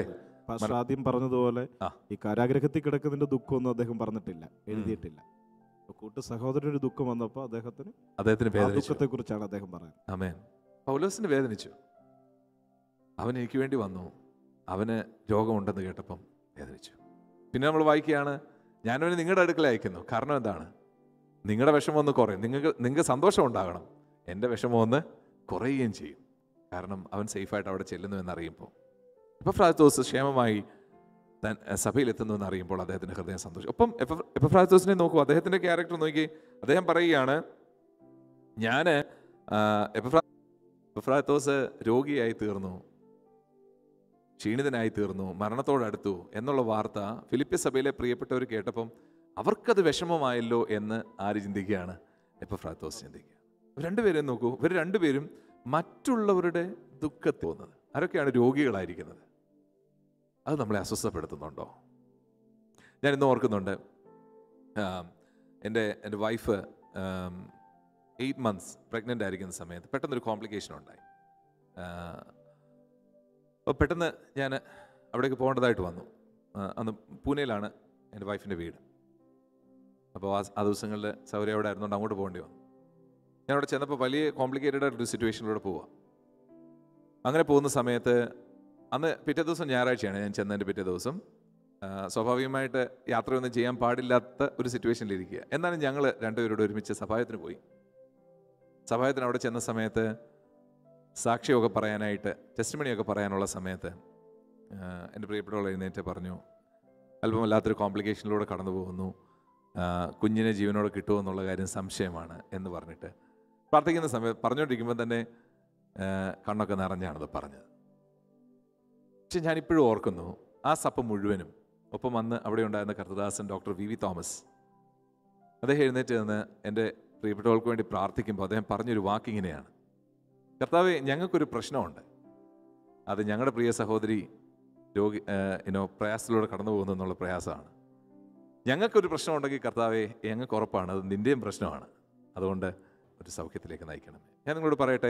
പാസ്റ്റർ ആദ്യം പറഞ്ഞതുപോലെ ആ. ഈ കാരാഗ്രഹത്തിൽ കിടക്കുന്നതിന്റെ ദുഃഖമൊന്നും അദ്ദേഹം പറഞ്ഞിട്ടില്ല, എഴുതിയിട്ടില്ല. കൂട്ടു സഹോദരനൊരു ദുഃഖം വന്നപ്പോൾ അദ്ദേഹത്തിന് അദ്ദേഹത്തിന് ദുഃഖത്തെ കുറിച്ചാണ് അദ്ദേഹം പറയുന്നത്. ആമേൻ. പൗലോസിന് വേദനിച്ചു. അവൻ എനിക്ക് വേണ്ടി വന്നു, അവന് രോഗമുണ്ടെന്ന് കേട്ടപ്പം വേദനിച്ചു. പിന്നെ നമ്മൾ വായിക്കുകയാണ്, ഞാനവന് നിങ്ങളുടെ അടുക്കൽ അയക്കുന്നു. കാരണം എന്താണ്? നിങ്ങളുടെ വിഷമം ഒന്ന് കുറയും, നിങ്ങൾക്ക് നിങ്ങൾക്ക് സന്തോഷം ഉണ്ടാകണം. എൻ്റെ വിഷമം ഒന്ന് കുറയുകയും ചെയ്യും. കാരണം അവൻ സേഫായിട്ട് അവിടെ ചെല്ലുന്നു എന്നറിയുമ്പോൾ, എപ്പഫ്രാത്തോസ് ക്ഷേമമായി താൻ സഭയിലെത്തുന്നു എന്നറിയുമ്പോൾ അദ്ദേഹത്തിൻ്റെ ഹൃദയം സന്തോഷം. ഒപ്പം എപ്പ എപ്പഫ്രാത്തോസിനെ നോക്കൂ, അദ്ദേഹത്തിൻ്റെ ക്യാരക്ടർ നോക്കി. അദ്ദേഹം പറയുകയാണ്, ഞാൻ എപ്പഫ്രാ എപ്പഫ്രാത്തോസ് രോഗിയായി തീർന്നു, ക്ഷീണിതനായി തീർന്നു, മരണത്തോടടുത്തു എന്നുള്ള വാർത്ത ഫിലിപ്പിയ സഭയിലെ പ്രിയപ്പെട്ടവർ കേട്ടപ്പം അവർക്കത് വിഷമമായല്ലോ എന്ന് ആര് ചിന്തിക്കുകയാണ്? എപ്പഫ്രാത്തോസ് ചിന്തിക്കുക. രണ്ടുപേരും നോക്കൂ, ഇവർ രണ്ടുപേരും മറ്റുള്ളവരുടെ ദുഃഖത്തിൽ പോകുന്നത്. ആരൊക്കെയാണ് രോഗികളായിരിക്കുന്നത്? അത് നമ്മളെ അസ്വസ്ഥപ്പെടുത്തുന്നുണ്ടോ? ഞാൻ ഇന്ന് ഓർക്കുന്നുണ്ട്, എൻ്റെ എൻ്റെ വൈഫ് എയ്റ്റ് മന്ത്സ് പ്രഗ്നൻ്റ് ആയിരിക്കുന്ന സമയത്ത് പെട്ടെന്നൊരു കോംപ്ലിക്കേഷൻ ഉണ്ടായി. അപ്പോൾ പെട്ടെന്ന് ഞാൻ അവിടേക്ക് പോകേണ്ടതായിട്ട് വന്നു. അന്ന് പൂനെയിലാണ് എൻ്റെ വൈഫിൻ്റെ വീട്. അപ്പോൾ ആ ആ ദിവസങ്ങളിൽ സൗകര്യം അവിടെ ആയിരുന്നുകൊണ്ട് അങ്ങോട്ട് പോകേണ്ടി വന്നു. ഞാൻ അവിടെ ചെന്നപ്പോൾ വലിയ കോംപ്ലിക്കേറ്റഡ് ആയിട്ടൊരു സിറ്റുവേഷനിലൂടെ പോവാം. അങ്ങനെ പോകുന്ന സമയത്ത് അന്ന് പിറ്റേ ദിവസം ഞായറാഴ്ചയാണ് ഞാൻ ചെന്നതിൻ്റെ പിറ്റേ ദിവസം. സ്വാഭാവികമായിട്ട് യാത്രയൊന്നും ചെയ്യാൻ പാടില്ലാത്ത ഒരു സിറ്റുവേഷനിലിരിക്കുക. എന്നാലും ഞങ്ങൾ രണ്ടുപേരോട് ഒരുമിച്ച് സഭായത്തിന് പോയി. സഭായത്തിന് അവിടെ ചെന്ന സമയത്ത് സാക്ഷിയൊക്കെ പറയാനായിട്ട്, ടെസ്റ്റിമണിയൊക്കെ പറയാനുള്ള സമയത്ത് എൻ്റെ പ്രിയപ്പെട്ടവൾ എഴുന്നേറ്റ് പറഞ്ഞു, അല്പമല്ലാത്തൊരു കോംപ്ലിക്കേഷനിലൂടെ കടന്നു പോകുന്നു, കുഞ്ഞിനെ ജീവനോടെ കിട്ടുമോ എന്നുള്ള കാര്യം സംശയമാണ് എന്ന് പറഞ്ഞിട്ട് പ്രാർത്ഥിക്കുന്ന സമയത്ത് പറഞ്ഞുകൊണ്ടിരിക്കുമ്പോൾ തന്നെ കണ്ണൊക്കെ നിറഞ്ഞാണത് പറഞ്ഞത്. പക്ഷെ ഞാനിപ്പോഴും ഓർക്കുന്നു, ആ സഭ മുഴുവനും ഒപ്പം വന്ന് അവിടെ ഉണ്ടായിരുന്ന കർത്തദാസൻ ഡോക്ടർ വി വി തോമസ്, അദ്ദേഹം എഴുന്നേറ്റ് നിന്ന് എൻ്റെ പ്രിയപ്പെട്ടവൾക്ക് വേണ്ടി പ്രാർത്ഥിക്കുമ്പോൾ അദ്ദേഹം പറഞ്ഞൊരു വാക്കിങ്ങനെയാണ്, കർത്താവേ, ഞങ്ങൾക്കൊരു പ്രശ്നമുണ്ട്, അത് ഞങ്ങളുടെ പ്രിയ സഹോദരി രോഗി ഇനോ പ്രയാസത്തിലൂടെ കടന്നു പോകുന്നു എന്നുള്ള പ്രയാസമാണ്. ഞങ്ങൾക്കൊരു പ്രശ്നമുണ്ടെങ്കിൽ കർത്താവേ, ഞങ്ങൾക്ക് ഉറപ്പാണ് അത് നിൻ്റെയും പ്രശ്നമാണ്, അതുകൊണ്ട് ഒരു സൗഖ്യത്തിലേക്ക് നയിക്കണമേ. ഞാൻ നിങ്ങളോട് പറയട്ടെ,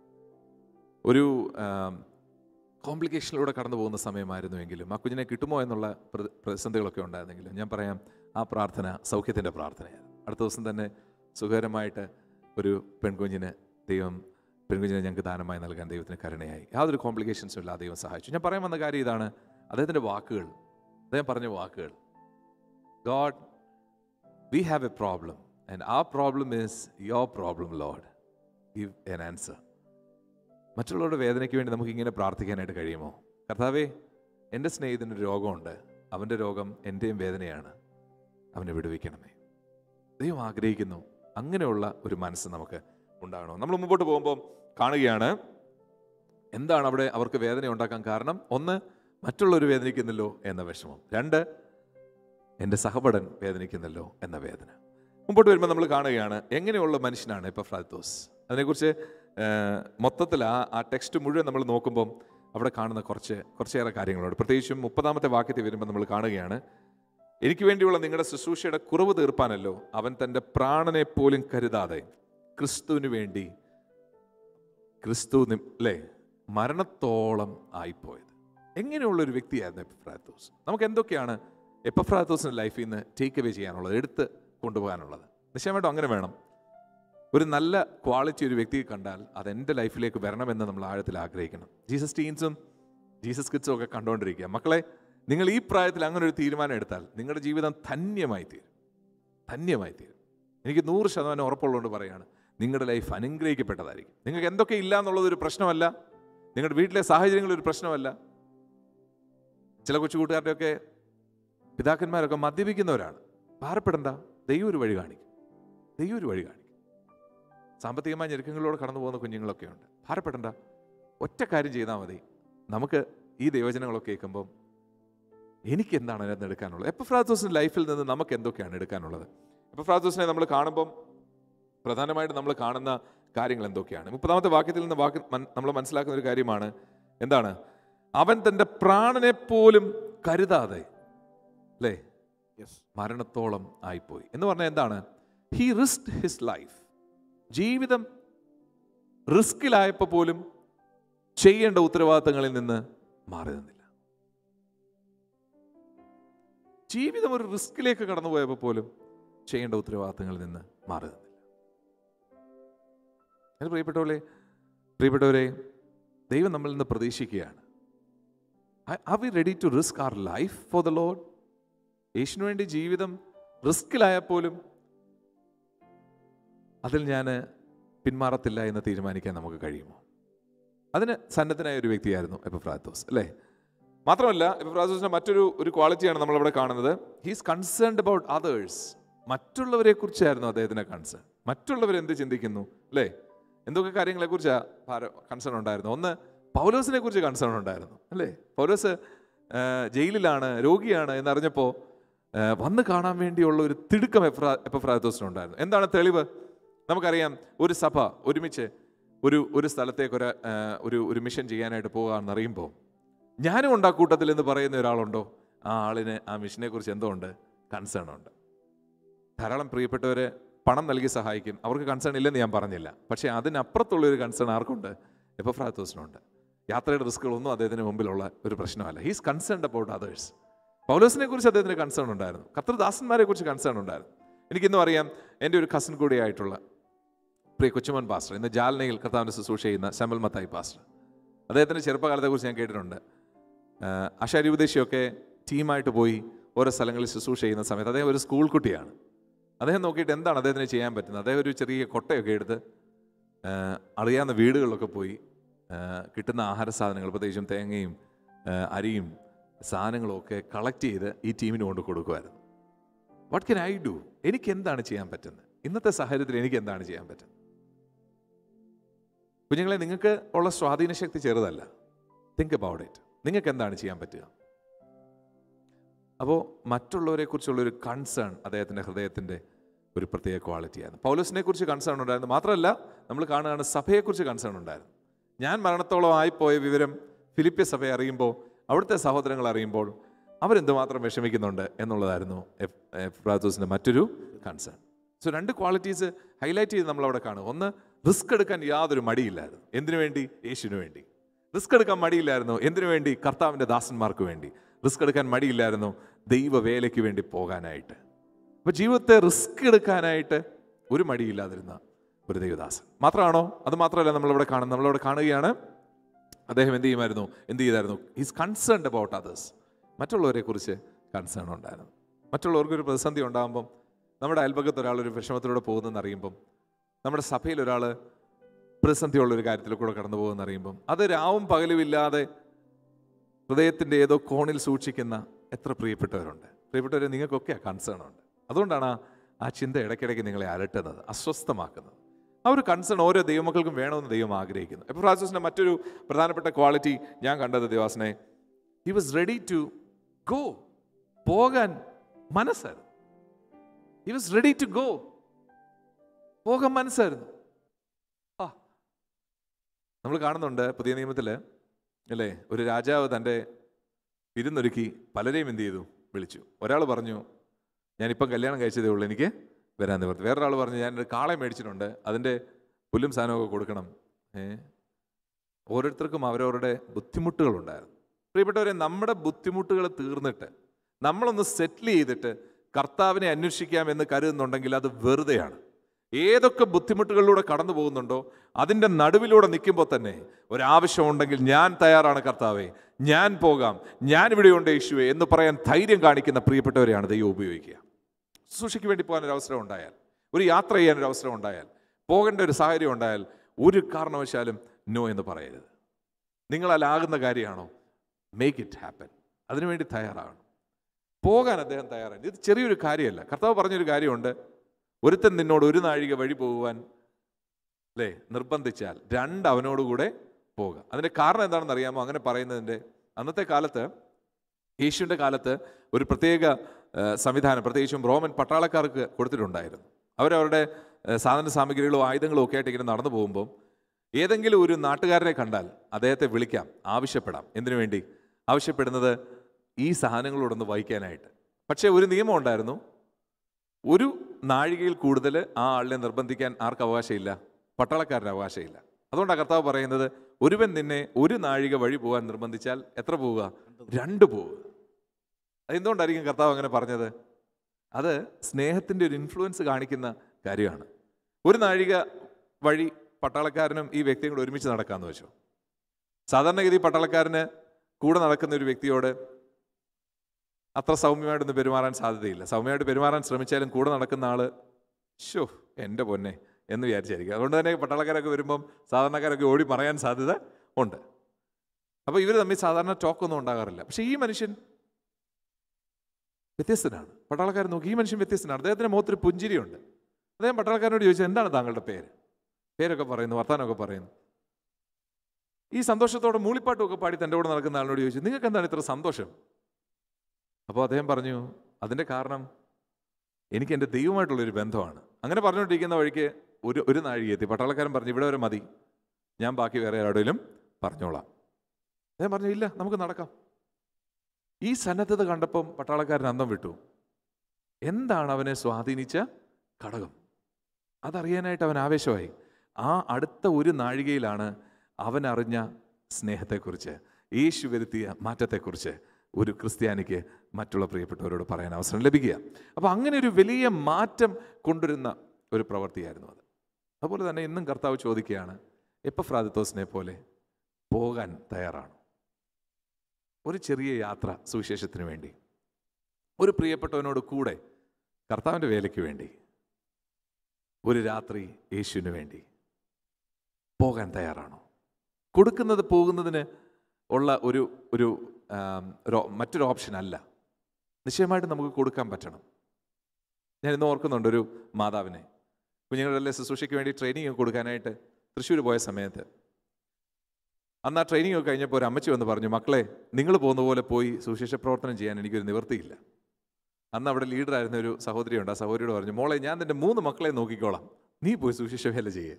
ഒരു കോംപ്ലിക്കേഷനിലൂടെ കടന്നു പോകുന്ന സമയമായിരുന്നുവെങ്കിലും, ആ കുഞ്ഞിനെ കിട്ടുമോ എന്നുള്ള പ്രതിസന്ധികളൊക്കെ ഉണ്ടായിരുന്നെങ്കിലും, ഞാൻ പറയാം, ആ പ്രാർത്ഥന സൗഖ്യത്തിൻ്റെ പ്രാർത്ഥനയാണ്. അടുത്ത ദിവസം തന്നെ സുഖകരമായിട്ട് ഒരു പെൺകുഞ്ഞിന് ദൈവം പെൺകുഞ്ഞിനെ ഞങ്ങൾക്ക് ദാനമായി നൽകാൻ ദൈവത്തിന് കരുണയായി. യാതൊരു കോംപ്ലിക്കേഷൻസും ഇല്ല, ദൈവം സഹായിച്ചു. ഞാൻ പറയാൻ വന്ന കാര്യം ഇതാണ്, അദ്ദേഹത്തിൻ്റെ വാക്കുകൾ, അദ്ദേഹം പറഞ്ഞ വാക്കുകൾ, God, we have a problem and our problem is your problem, Lord. Give an answer. മറ്റുള്ളവരുടെ വേദനയ്ക്ക് വേണ്ടി നമുക്ക് ഇങ്ങനെ പ്രാർത്ഥിക്കാനായിട്ട് കഴിയുമോ? കർത്താവേ, എൻ്റെ സ്നേഹിതനൊരു രോഗമുണ്ട്, അവൻ്റെ രോഗം എൻ്റെയും വേദനയാണ്, അവനെ വിടുവിക്കണമേ. ദൈവം ആഗ്രഹിക്കുന്നു അങ്ങനെയുള്ള ഒരു മനസ്സ് നമുക്ക് ഉണ്ടാകണം. നമ്മൾ മുമ്പോട്ട് പോകുമ്പോൾ കാണുകയാണ്, എന്താണ് അവിടെ അവർക്ക് വേദന ഉണ്ടാക്കാൻ കാരണം? ഒന്ന്, മറ്റുള്ളവർ വേദനിക്കുന്നല്ലോ എന്ന വിഷമം. രണ്ട്, എൻ്റെ സഹപടൻ വേദനിക്കുന്നല്ലോ എന്ന വേദന. മുമ്പോട്ട് വരുമ്പോൾ നമ്മൾ കാണുകയാണ് എങ്ങനെയുള്ള മനുഷ്യനാണ് എപ്പഫ്രാത്തോസ്. അതിനെക്കുറിച്ച് മൊത്തത്തിൽ ആ ആ ടെക്സ്റ്റ് മുഴുവൻ നമ്മൾ നോക്കുമ്പം അവിടെ കാണുന്ന കുറച്ച് കുറച്ചേറെ കാര്യങ്ങളുണ്ട്. പ്രത്യേകിച്ചും മുപ്പതാമത്തെ വാക്യത്തിൽ വരുമ്പോൾ നമ്മൾ കാണുകയാണ്, എനിക്ക് വേണ്ടിയുള്ള നിങ്ങളുടെ ശുശ്രൂഷയുടെ കുറവ് തീർപ്പാനല്ലോ അവൻ തൻ്റെ പ്രാണനെ പോലും കരുതാതെ ക്രിസ്തുവിന് വേണ്ടി ക്രിസ്തു അല്ലേ മരണത്തോളം ആയിപ്പോയത്. എങ്ങനെയുള്ളൊരു വ്യക്തിയായിരുന്നു എപ്പഫ്രാത്തോസ്? നമുക്ക് എന്തൊക്കെയാണ് എപ്പഫ്രാത്തോസിൻ്റെ ലൈഫിൽ നിന്ന് ടേക്ക് അവേ ചെയ്യാനുള്ളത്, എടുത്ത് കൊണ്ടുപോകാനുള്ളത്? നിശ്ചയമായിട്ടും അങ്ങനെ വേണം. ഒരു നല്ല ക്വാളിറ്റി ഒരു വ്യക്തിയെ കണ്ടാൽ അത് എൻ്റെ ലൈഫിലേക്ക് വരണമെന്ന് നമ്മൾ ആഴത്തിൽ ആഗ്രഹിക്കണം. ജീസസ് ടീൻസും ജീസസ് കിഡ്സും ഒക്കെ കണ്ടുകൊണ്ടിരിക്കുക. മക്കളെ, നിങ്ങൾ ഈ പ്രായത്തിൽ അങ്ങനെ ഒരു തീരുമാനം എടുത്താൽ നിങ്ങളുടെ ജീവിതം ധന്യമായി തീരും, ധന്യമായി തീരും. എനിക്ക് നൂറ് ശതമാനം ഉറപ്പുള്ളതുകൊണ്ട് പറയുകയാണ്, നിങ്ങളുടെ ലൈഫ് അനുഗ്രഹിക്കപ്പെട്ടതായിരിക്കും. നിങ്ങൾക്ക് എന്തൊക്കെ ഇല്ല എന്നുള്ളതൊരു പ്രശ്നമല്ല, നിങ്ങളുടെ വീട്ടിലെ സാഹചര്യങ്ങളൊരു പ്രശ്നമല്ല. ചില കൊച്ചുകൂട്ടുകാരുടെയൊക്കെ പിതാക്കന്മാരൊക്കെ മദ്യപിക്കുന്നവരാണ്. ഭാരപ്പെടേണ്ട, ദൈവം ഒരു വഴി കാണിക്കും, ദൈവം ഒരു വഴി കാണിക്കും. സാമ്പത്തികമായ ഞെരുക്കങ്ങളിലൂടെ കടന്നു പോകുന്ന കുഞ്ഞുങ്ങളൊക്കെ ഉണ്ട്. ഭാരപ്പെടേണ്ട, ഒറ്റ കാര്യം ചെയ്താൽ മതി. നമുക്ക് ഈ ദൈവചനങ്ങളൊക്കെ കേൾക്കുമ്പം എനിക്ക് എന്താണ് അതിനകത്ത് എടുക്കാനുള്ളത്? എപ്പഫ്രാത്തോസിൻ്റെ ലൈഫിൽ നിന്ന് നമുക്ക് എന്തൊക്കെയാണ് എടുക്കാനുള്ളത്? എപ്പഫ്രാത്തോസിനെ നമ്മൾ കാണുമ്പം പ്രധാനമായിട്ട് നമ്മൾ കാണുന്ന കാര്യങ്ങൾ എന്തൊക്കെയാണ്? മുപ്പതാമത്തെ വാക്യത്തിൽ നിന്ന് വാക്ക് നമ്മൾ മനസ്സിലാക്കുന്ന ഒരു കാര്യമാണ്, എന്താണ്? അവൻ തൻ്റെ പ്രാണനെ പോലും കരുതാതെ അല്ലേ മരണത്തോളം ആയിപ്പോയി എന്ന് പറഞ്ഞാൽ എന്താണ്? He risked his life. ജീവിതം റിസ്കിലായപ്പോൾ പോലും ചെയ്യേണ്ട ഉത്തരവാദിത്തങ്ങളിൽ നിന്ന് മാറി നിന്നില്ല. ജീവിതം ഒരു റിസ്കിലേക്ക് കടന്നു പോയപ്പോൾ പോലും ചെയ്യേണ്ട ഉത്തരവാദിത്തങ്ങളിൽ നിന്ന് മാറി നിന്നില്ല. പ്രിയപ്പെട്ടവരെ പ്രിയപ്പെട്ടവരെ ദൈവം നമ്മളിൽ നിന്ന് പ്രതീക്ഷിക്കുകയാണ്. Are we ready to risk our life for the lord? യേശുവിന് വേണ്ടി ജീവിതം റിസ്കിലായപ്പോലും അതിൽ ഞാൻ പിന്മാറത്തില്ല എന്ന് തീരുമാനിക്കാൻ നമുക്ക് കഴിയുമോ? അതിന് സന്നദ്ധനായ ഒരു വ്യക്തിയായിരുന്നു എപ്പഫ്രാദിത്തോസ്, അല്ലേ? മാത്രമല്ല, എപ്പഫ്രാദിത്തോസിന്റെ മറ്റൊരു ഒരു ക്വാളിറ്റിയാണ് നമ്മളവിടെ കാണുന്നത്. He's concerned about others. മറ്റുള്ളവരെ കുറിച്ചായിരുന്നു അദ്ദേഹത്തിന് കൺസേൺ. മറ്റുള്ളവരെന്ത് ചിന്തിക്കുന്നു, അല്ലേ? എന്തൊക്കെ കാര്യങ്ങളെക്കുറിച്ചാണ് കൺസേൺ ഉണ്ടായിരുന്നു? ഒന്ന്, പൗലോസിനെ കുറിച്ച് കൺസേൺ ഉണ്ടായിരുന്നു, അല്ലേ? പൗലോസ് ജയിലിലാണ്, രോഗിയാണ് എന്നറിഞ്ഞപ്പോൾ വന്ന് കാണാൻ വേണ്ടിയുള്ള ഒരു തിടുക്കം എഫ്രാ എപ്പഫ്രാദിത്തോസിനുണ്ടായിരുന്നു. എന്താണ് തെളിവ്? നമുക്കറിയാം, ഒരു സഭ ഒരുമിച്ച് ഒരു ഒരു സ്ഥലത്തേക്ക് ഒരു ഒരു ഒരു മിഷൻ ചെയ്യാനായിട്ട് പോകാമെന്നറിയുമ്പോൾ ഞാനും ഉണ്ട് ആ കൂട്ടത്തിൽ എന്ന് പറയുന്ന ഒരാളുണ്ടോ? ആ ആളിന് ആ മിഷനെ കുറിച്ച് എന്തോ ഉണ്ട്, കൺസേൺ ഉണ്ട്. ധാരാളം പ്രിയപ്പെട്ടവരെ പണം നൽകി സഹായിക്കും, അവർക്ക് കൺസേൺ ഇല്ലെന്ന് ഞാൻ പറഞ്ഞില്ല. പക്ഷേ അതിനപ്പുറത്തുള്ളൊരു കൺസേൺ ആർക്കുണ്ട്? എപ്പഫ്രാദിത്തോസിനുണ്ട്. യാത്രയുടെ റിസ്കുകളൊന്നും അദ്ദേഹത്തിന് മുമ്പിലുള്ള ഒരു പ്രശ്നമല്ല. He's concerned about others. പൗലോസിനെ കുറിച്ച് അദ്ദേഹത്തിന് കൺസേൺ ഉണ്ടായിരുന്നു. കർത്തൃദാസന്മാരെ കുറിച്ച് കൺസേൺ ഉണ്ടായിരുന്നു. എനിക്കിന്നും അറിയാം, എൻ്റെ ഒരു കസിൻ കൂടിയായിട്ടുള്ള പ്രിയ കൊച്ചുമോൻ പാസ്റ്റർ, ഇന്ന് ജാൽനയിൽ കർത്താവിൻ്റെ ശുശ്രൂഷ ചെയ്യുന്ന ശമൽ മത്തായി പാസ്റ്റർ, അദ്ദേഹത്തിൻ്റെ ചെറുപ്പകാലത്തെക്കുറിച്ച് ഞാൻ കേട്ടിട്ടുണ്ട്. ആശാരി ഉപദേശിയൊക്കെ ടീമായിട്ട് പോയി ഓരോ സ്ഥലങ്ങളിൽ ശുശ്രൂഷ ചെയ്യുന്ന സമയത്ത് അദ്ദേഹം ഒരു സ്കൂൾ കുട്ടിയാണ്. അദ്ദേഹം നോക്കിയിട്ട് എന്താണ് അദ്ദേഹത്തിന് ചെയ്യാൻ പറ്റുന്നത്? അദ്ദേഹം ഒരു ചെറിയ കൊട്ടയൊക്കെ എടുത്ത് അറിയാവുന്ന വീടുകളിലൊക്കെ പോയി കിട്ടുന്ന ആഹാര സാധനങ്ങൾ, പ്രത്യേകിച്ചും തേങ്ങയും അരിയും സാധനങ്ങളും ഒക്കെ കളക്ട് ചെയ്ത് ഈ ടീമിന് കൊണ്ട് കൊടുക്കുമായിരുന്നു. What can I do? എനിക്ക് എന്താണ് ചെയ്യാൻ പറ്റുന്നത്? ഇന്നത്തെ സാഹചര്യത്തിൽ എനിക്ക് എന്താണ് ചെയ്യാൻ പറ്റുന്നത്? കുഞ്ഞുങ്ങളെ, നിങ്ങൾക്ക് ഉള്ള സ്വാധീന ശക്തി ചെറുതല്ല. Think about it. നിങ്ങൾക്ക് എന്താണ് ചെയ്യാൻ പറ്റുക? അപ്പോൾ മറ്റുള്ളവരെ കുറിച്ചുള്ളൊരു കൺസേൺ അദ്ദേഹത്തിൻ്റെ ഹൃദയത്തിൻ്റെ ഒരു പ്രത്യേക ക്വാളിറ്റിയായിരുന്നു. പൗലോസിനെ കുറിച്ച് കൺസേൺ ഉണ്ടായിരുന്നു. മാത്രമല്ല, നമ്മൾ കാണുകയാണ് സഭയെക്കുറിച്ച് കൺസേൺ ഉണ്ടായിരുന്നു. ഞാൻ മരണത്തോളം ആയിപ്പോയ വിവരം ഫിലിപ്പിയ സഭയെ അറിയുമ്പോൾ, അവിടുത്തെ സഹോദരങ്ങൾ അറിയുമ്പോൾ അവരെന്തുമാത്രം വിഷമിക്കുന്നുണ്ട് എന്നുള്ളതായിരുന്നു എപ്പഫ്രാദിത്തോസിൻ്റെ മറ്റൊരു കൺസേൺ. സോ രണ്ട് ക്വാളിറ്റീസ് ഹൈലൈറ്റ് ചെയ്ത് നമ്മളവിടെ കാണും. ഒന്ന്, റിസ്ക് എടുക്കാൻ യാതൊരു മടിയില്ലായിരുന്നു. എന്തിനു വേണ്ടി? യേശുവിന് വേണ്ടി. റിസ്ക് എടുക്കാൻ മടിയില്ലായിരുന്നു. എന്തിനു വേണ്ടി? കർത്താവിൻ്റെ ദാസന്മാർക്ക് വേണ്ടി. റിസ്ക് എടുക്കാൻ മടിയില്ലായിരുന്നു ദൈവവേലയ്ക്ക് വേണ്ടി പോകാനായിട്ട്. അപ്പോൾ ജീവിതത്തെ റിസ്ക് എടുക്കാനായിട്ട് ഒരു മടിയില്ലാതിരുന്ന ഒരു ദൈവദാസൻ. മാത്രമാണോ? അത് മാത്രമല്ല, നമ്മളിവിടെ കാണുന്നത് നമ്മളിവിടെ കാണുകയാണ് അദ്ദേഹം എന്ത് ചെയ്യുമായിരുന്നു എന്ത് ചെയ്തായിരുന്നു ഈസ് കൺസേൺഡ് അബൌട്ട് അതേഴ്സ്. മറ്റുള്ളവരെ കുറിച്ച് കൺസേൺ ഉണ്ടായിരുന്നു. മറ്റുള്ളവർക്കൊരു പ്രതിസന്ധി ഉണ്ടാകുമ്പം, നമ്മുടെ അയൽപക്കത്ത് ഒരാൾ ഒരു വിഷമത്തിലൂടെ പോകുന്നതെന്ന് അറിയുമ്പം, നമ്മുടെ സഭയിൽ ഒരാൾ പ്രതിസന്ധിയുള്ളൊരു കാര്യത്തിൽ കൂടെ കടന്നു പോകുമെന്ന് അറിയുമ്പം, അത് രാവും പകലുമില്ലാതെ ഹൃദയത്തിൻ്റെ ഏതോ കോണിൽ സൂക്ഷിക്കുന്ന എത്ര പ്രിയപ്പെട്ടവരുണ്ട്. പ്രിയപ്പെട്ടവരെ, നിങ്ങൾക്കൊക്കെ ആ കൺസേൺ ഉണ്ട്. അതുകൊണ്ടാണ് ആ ചിന്ത ഇടയ്ക്കിടയ്ക്ക് നിങ്ങളെ അലട്ടുന്നത്, അസ്വസ്ഥമാക്കുന്നത്. ആ ഒരു കൺസേൺ ഓരോ ദൈവമക്കൾക്കും വേണമെന്ന് ദൈവം ആഗ്രഹിക്കുന്നു. എപ്പഫ്രാദിത്തോസിന്റെ മറ്റൊരു പ്രധാനപ്പെട്ട ക്വാളിറ്റി ഞാൻ കണ്ടത്, ദേവാസനെ, he was ready to go. പോകാൻ മനസ്സായിരുന്നു. He was ready to go. പോകാൻ മനസ്സായിരുന്നു. ആ നമ്മൾ കാണുന്നുണ്ട് പുതിയ നിയമത്തിൽ, അല്ലേ, ഒരു രാജാവ് തൻ്റെ വിരുന്നൊരുക്കി പലരെയും എന്ത് ചെയ്തു? വിളിച്ചു. ഒരാൾ പറഞ്ഞു, ഞാനിപ്പം കല്യാണം കഴിച്ചതേ ഉള്ളൂ, എനിക്ക് വരാൻ നിവർത്തി. വേറൊരാൾ പറഞ്ഞു, ഞാനൊരു കാളെ മേടിച്ചിട്ടുണ്ട്, അതിൻ്റെ പുല്ലും സാധനമൊക്കെ കൊടുക്കണം. ഏ ഓരോരുത്തർക്കും അവരവരുടെ ബുദ്ധിമുട്ടുകളുണ്ടായിരുന്നു. പ്രിയപ്പെട്ടവരെ, നമ്മുടെ ബുദ്ധിമുട്ടുകൾ തീർന്നിട്ട് നമ്മളൊന്ന് സെറ്റിൽ ചെയ്തിട്ട് കർത്താവിനെ അന്വേഷിക്കാമെന്ന് കരുതുന്നുണ്ടെങ്കിൽ അത് വെറുതെയാണ്. ഏതൊക്കെ ബുദ്ധിമുട്ടുകളിലൂടെ കടന്നു പോകുന്നുണ്ടോ അതിൻ്റെ നടുവിലൂടെ നിൽക്കുമ്പോൾ തന്നെ ഒരാവശ്യമുണ്ടെങ്കിൽ ഞാൻ തയ്യാറാണ് കർത്താവേ, ഞാൻ പോകാം, ഞാൻ ഇവിടെയുണ്ട് യേശുവേ എന്ന് പറയാൻ ധൈര്യം കാണിക്കുന്ന പ്രിയപ്പെട്ടവരെയാണ് ദൈവം ഉപയോഗിക്കുക. ശുശ്രൂഷയ്ക്ക് വേണ്ടി പോകാനൊരു അവസരം ഉണ്ടായാൽ, ഒരു യാത്ര ചെയ്യാനൊരു അവസരം ഉണ്ടായാൽ, പോകേണ്ട ഒരു സാഹചര്യം ഉണ്ടായാൽ ഒരു കാരണവശാലും നോ എന്ന് പറയരുത്. നിങ്ങളാലാകുന്ന കാര്യമാണോ? Make it happen. അതിനുവേണ്ടി തയ്യാറാകണം. പോകാൻ അദ്ദേഹം തയ്യാറാണ്. ഇത് ചെറിയൊരു കാര്യമല്ല. കർത്താവ് പറഞ്ഞൊരു കാര്യമുണ്ട്, ഒരുത്തൻ നിന്നോട് ഒരു നാഴിക വഴി പോകുവാൻ അല്ലേ നിർബന്ധിച്ചാൽ രണ്ട് അവനോടുകൂടെ പോകുക. അതിൻ്റെ കാരണം എന്താണെന്ന് അറിയാമോ? അങ്ങനെ പറയുന്നതിൻ്റെ അന്നത്തെ കാലത്ത്, യേശുവിൻ്റെ കാലത്ത് ഒരു പ്രത്യേക സംവിധാനം പ്രത്യേകിച്ചും റോമൻ പട്ടാളക്കാർക്ക് കൊടുത്തിട്ടുണ്ടായിരുന്നു. അവരവരുടെ സാധന സാമഗ്രികളോ ആയുധങ്ങളോ ഒക്കെ ആയിട്ട് ഇങ്ങനെ നടന്നു പോകുമ്പോൾ ഏതെങ്കിലും ഒരു നാട്ടുകാരനെ കണ്ടാൽ അദ്ദേഹത്തെ വിളിക്കാം, ആവശ്യപ്പെടാം. എന്തിനു വേണ്ടി ആവശ്യപ്പെടുന്നത്? ഈ സാധനങ്ങളോടൊന്ന് വഹിക്കാനായിട്ട്. പക്ഷേ ഒരു നിയമം ഉണ്ടായിരുന്നു, ഒരു നാഴികയിൽ കൂടുതൽ ആ ആളിനെ നിർബന്ധിക്കാൻ ആർക്ക് അവകാശമില്ല? പട്ടാളക്കാരന് അവകാശമില്ല. അതുകൊണ്ടാണ് കർത്താവ് പറയുന്നത്, ഒരുവൻ നിന്നെ ഒരു നാഴിക വഴി പോകാൻ നിർബന്ധിച്ചാൽ എത്ര പോവുക? രണ്ട് പോവുക. അതെന്തുകൊണ്ടായിരിക്കും കർത്താവ് അങ്ങനെ പറഞ്ഞത്? അത് സ്നേഹത്തിൻ്റെ ഒരു ഇൻഫ്ലുവൻസ് കാണിക്കുന്ന കാര്യമാണ്. ഒരു നാഴിക വഴി പട്ടാളക്കാരനും ഈ വ്യക്തിയും കൂടെ ഒരുമിച്ച് നടക്കാമെന്ന് വെച്ചു. സാധാരണഗതി പട്ടാളക്കാരന് കൂടെ നടക്കുന്ന ഒരു വ്യക്തിയോട് അത്ര സൗമ്യമായിട്ടൊന്നും പെരുമാറാൻ സാധ്യതയില്ല. സൗമ്യമായിട്ട് പെരുമാറാൻ ശ്രമിച്ചാലും കൂടെ നടക്കുന്ന ആൾ ഷോ എൻ്റെ പൊന്നെ എന്ന് വിചാരിച്ചായിരിക്കും. അതുകൊണ്ട് തന്നെ പട്ടാളക്കാരൊക്കെ വരുമ്പം സാധാരണക്കാരൊക്കെ ഓടി പറയാൻ സാധ്യത ഉണ്ട്. അപ്പോൾ ഇവർ തമ്മിൽ സാധാരണ ടോക്കൊന്നും ഉണ്ടാകാറില്ല. പക്ഷേ ഈ മനുഷ്യൻ വ്യത്യസ്തനാണ്. പട്ടാളക്കാരൻ നോക്കി, ഈ മനുഷ്യൻ വ്യത്യസ്തനാണ്. അദ്ദേഹത്തിൻ്റെ മുഖത്തൊരു പുഞ്ചിരിയുണ്ട്. അദ്ദേഹം പട്ടാളക്കാരനോട് ചോദിച്ചു, എന്താണ് താങ്കളുടെ പേര്? പേരൊക്കെ പറയുന്നു, വർത്താനമൊക്കെ പറയുന്നു. ഈ സന്തോഷത്തോടെ മൂളിപ്പാട്ടുമൊക്കെ പാടി തൻ്റെ കൂടെ നടക്കുന്ന ആളിനോട് ചോദിച്ചു, നിങ്ങൾക്ക് എന്താണ് ഇത്ര സന്തോഷം? അപ്പോൾ അദ്ദേഹം പറഞ്ഞു, അതിൻ്റെ കാരണം എനിക്ക് എൻ്റെ ദൈവമായിട്ടുള്ളൊരു ബന്ധമാണ്. അങ്ങനെ പറഞ്ഞുകൊണ്ടിരിക്കുന്ന വഴിക്ക് ഒരു ഒരു നാഴിക എത്തി. പട്ടാളക്കാരൻ പറഞ്ഞു, ഇവിടെ വരെ മതി, ഞാൻ ബാക്കി വേറെ ആരുടെയും പറഞ്ഞോളാം. അദ്ദേഹം പറഞ്ഞു, ഇല്ല, നമുക്ക് നടക്കാം. ഈ സന്നദ്ധത കണ്ടപ്പം പട്ടാളക്കാരൻ അന്തം വിട്ടു. എന്താണ് അവനെ സ്വാധീനിച്ച ഘടകം? അതറിയാനായിട്ട് അവൻ ആവേശമായി. ആ അടുത്ത ഒരു നാഴികയിലാണ് അവൻ അറിഞ്ഞ സ്നേഹത്തെക്കുറിച്ച്, യേശു വരുത്തിയ മാറ്റത്തെക്കുറിച്ച് ഒരു ക്രിസ്ത്യാനിക്ക് മറ്റുള്ള പ്രിയപ്പെട്ടവരോട് പറയാൻ അവസരം ലഭിക്കുക. അപ്പോൾ അങ്ങനെ ഒരു വലിയ മാറ്റം കൊണ്ടുവരുന്ന ഒരു പ്രവൃത്തിയായിരുന്നു അത്. അതുപോലെ തന്നെ ഇന്നും കർത്താവ് ചോദിക്കുകയാണ്, എപ്പഫ്രാദിത്തോസിനെ പോലെ പോകാൻ തയ്യാറാണോ? ഒരു ചെറിയ യാത്ര സുവിശേഷത്തിന് വേണ്ടി, ഒരു പ്രിയപ്പെട്ടവനോട് കൂടെ കർത്താവിൻ്റെ വേലയ്ക്ക് വേണ്ടി, ഒരു രാത്രി യേശുവിന് വേണ്ടി പോകാൻ തയ്യാറാണോ? കൊടുക്കുന്നത് പോകുന്നതിന് ഉള്ള ഒരു ഒരു മറ്റൊരു ഓപ്ഷൻ അല്ല. നിശ്ചയമായിട്ട് നമുക്ക് കൊടുക്കാൻ പറ്റണം. ഞാൻ ഇന്ന് ഓർക്കുന്നുണ്ട് ഒരു മാതാവിനെ, കുഞ്ഞുങ്ങളുടെ ശുശ്രൂഷയ്ക്ക് വേണ്ടി ട്രെയിനിങ് കൊടുക്കാനായിട്ട് തൃശ്ശൂർ പോയ സമയത്ത്. അന്ന് ആ ട്രെയിനിങ് ഒക്കെ കഴിഞ്ഞപ്പോൾ ഒരു അമ്മച്ചി വന്ന് പറഞ്ഞു, മക്കളെ, നിങ്ങൾ പോകുന്ന പോലെ പോയി സുവിശേഷ പ്രവർത്തനം ചെയ്യാൻ എനിക്കൊരു നിവൃത്തിയില്ല. അന്ന് അവിടെ ലീഡറായിരുന്ന ഒരു സഹോദരിയുണ്ട്. ആ സഹോദരിയോട് പറഞ്ഞു, മോളെ, ഞാൻ നിൻ്റെ മൂന്ന് മക്കളെ നോക്കിക്കോളാം, നീ പോയി സുവിശേഷ വേല ചെയ്യേ.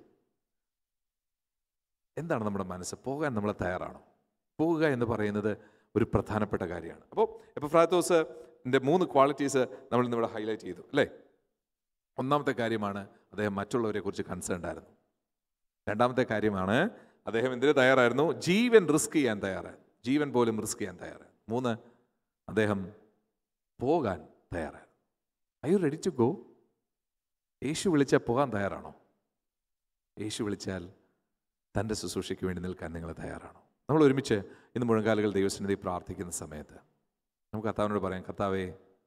എന്താണ് നമ്മുടെ മനസ്സ്? പോകാൻ നമ്മൾ തയ്യാറാണോ? പോകുക എന്ന് പറയുന്നത് ഒരു പ്രധാനപ്പെട്ട കാര്യമാണ്. അപ്പോൾ എപ്പഫ്രാദിത്തോസിൻ്റെ മൂന്ന് ക്വാളിറ്റീസ് നമ്മൾ ഇന്നിവിടെ ഹൈലൈറ്റ് ചെയ്തു, അല്ലേ? ഒന്നാമത്തെ കാര്യമാണ് അദ്ദേഹം മറ്റുള്ളവരെ കുറിച്ച് കൺസേൺഡ് ആയിരുന്നു. രണ്ടാമത്തെ കാര്യമാണ് അദ്ദേഹം എന്തിനു തയ്യാറായിരുന്നു? ജീവൻ റിസ്ക് ചെയ്യാൻ തയ്യാറായിരുന്നു. ജീവൻ പോലും റിസ്ക് ചെയ്യാൻ തയ്യാറായിരുന്നു. മൂന്ന്, അദ്ദേഹം പോകാൻ തയ്യാറായിരുന്നു. Are you ready to go? യേശു വിളിച്ചാൽ പോകാൻ തയ്യാറാണോ? യേശു വിളിച്ചാൽ തൻ്റെ ശുശ്രൂഷയ്ക്ക് വേണ്ടി നിൽക്കാൻ നിങ്ങൾ തയ്യാറാണോ? നമ്മൾ ഒരുമിച്ച് ഇന്ന് മുഴങ്കാലുകൾ ദൈവസന്നിധി പ്രാർത്ഥിക്കുന്ന സമയത്ത് നമുക്ക് കർത്താവിനോട് പറയാം, കർത്താവേ,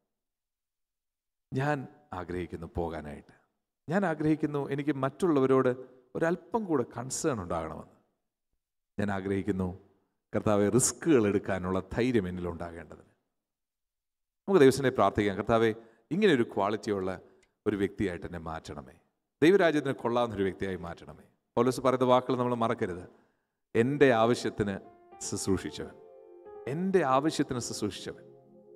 ഞാൻ ആഗ്രഹിക്കുന്നു പോകാനായിട്ട്. ഞാൻ ആഗ്രഹിക്കുന്നു എനിക്ക് മറ്റുള്ളവരോട് ഒരല്പം കൂടെ കൺസേൺ ഉണ്ടാകണമെന്ന്. ഞാൻ ആഗ്രഹിക്കുന്നു കർത്താവെ, റിസ്കുകൾ എടുക്കാനുള്ള ധൈര്യം എന്നിലുണ്ടാകേണ്ടതിന്. നമുക്ക് ദൈവസന്നിധി പ്രാർത്ഥിക്കാം, കർത്താവെ, ഇങ്ങനെയൊരു ക്വാളിറ്റിയുള്ള ഒരു വ്യക്തിയായിട്ട് എന്നെ മാറ്റണമേ. ദൈവരാജ്യത്തിന് കൊള്ളാവുന്നൊരു വ്യക്തിയായി മാറ്റണമേ. പൗലോസ് പറയുന്ന വാക്കുകൾ നമ്മൾ മറക്കരുത്. എൻ്റെ ആവശ്യത്തിന് ശുശ്രൂഷിച്ചവൻ, എൻ്റെ ആവശ്യത്തിന് ശുശ്രൂഷിച്ചവൻ.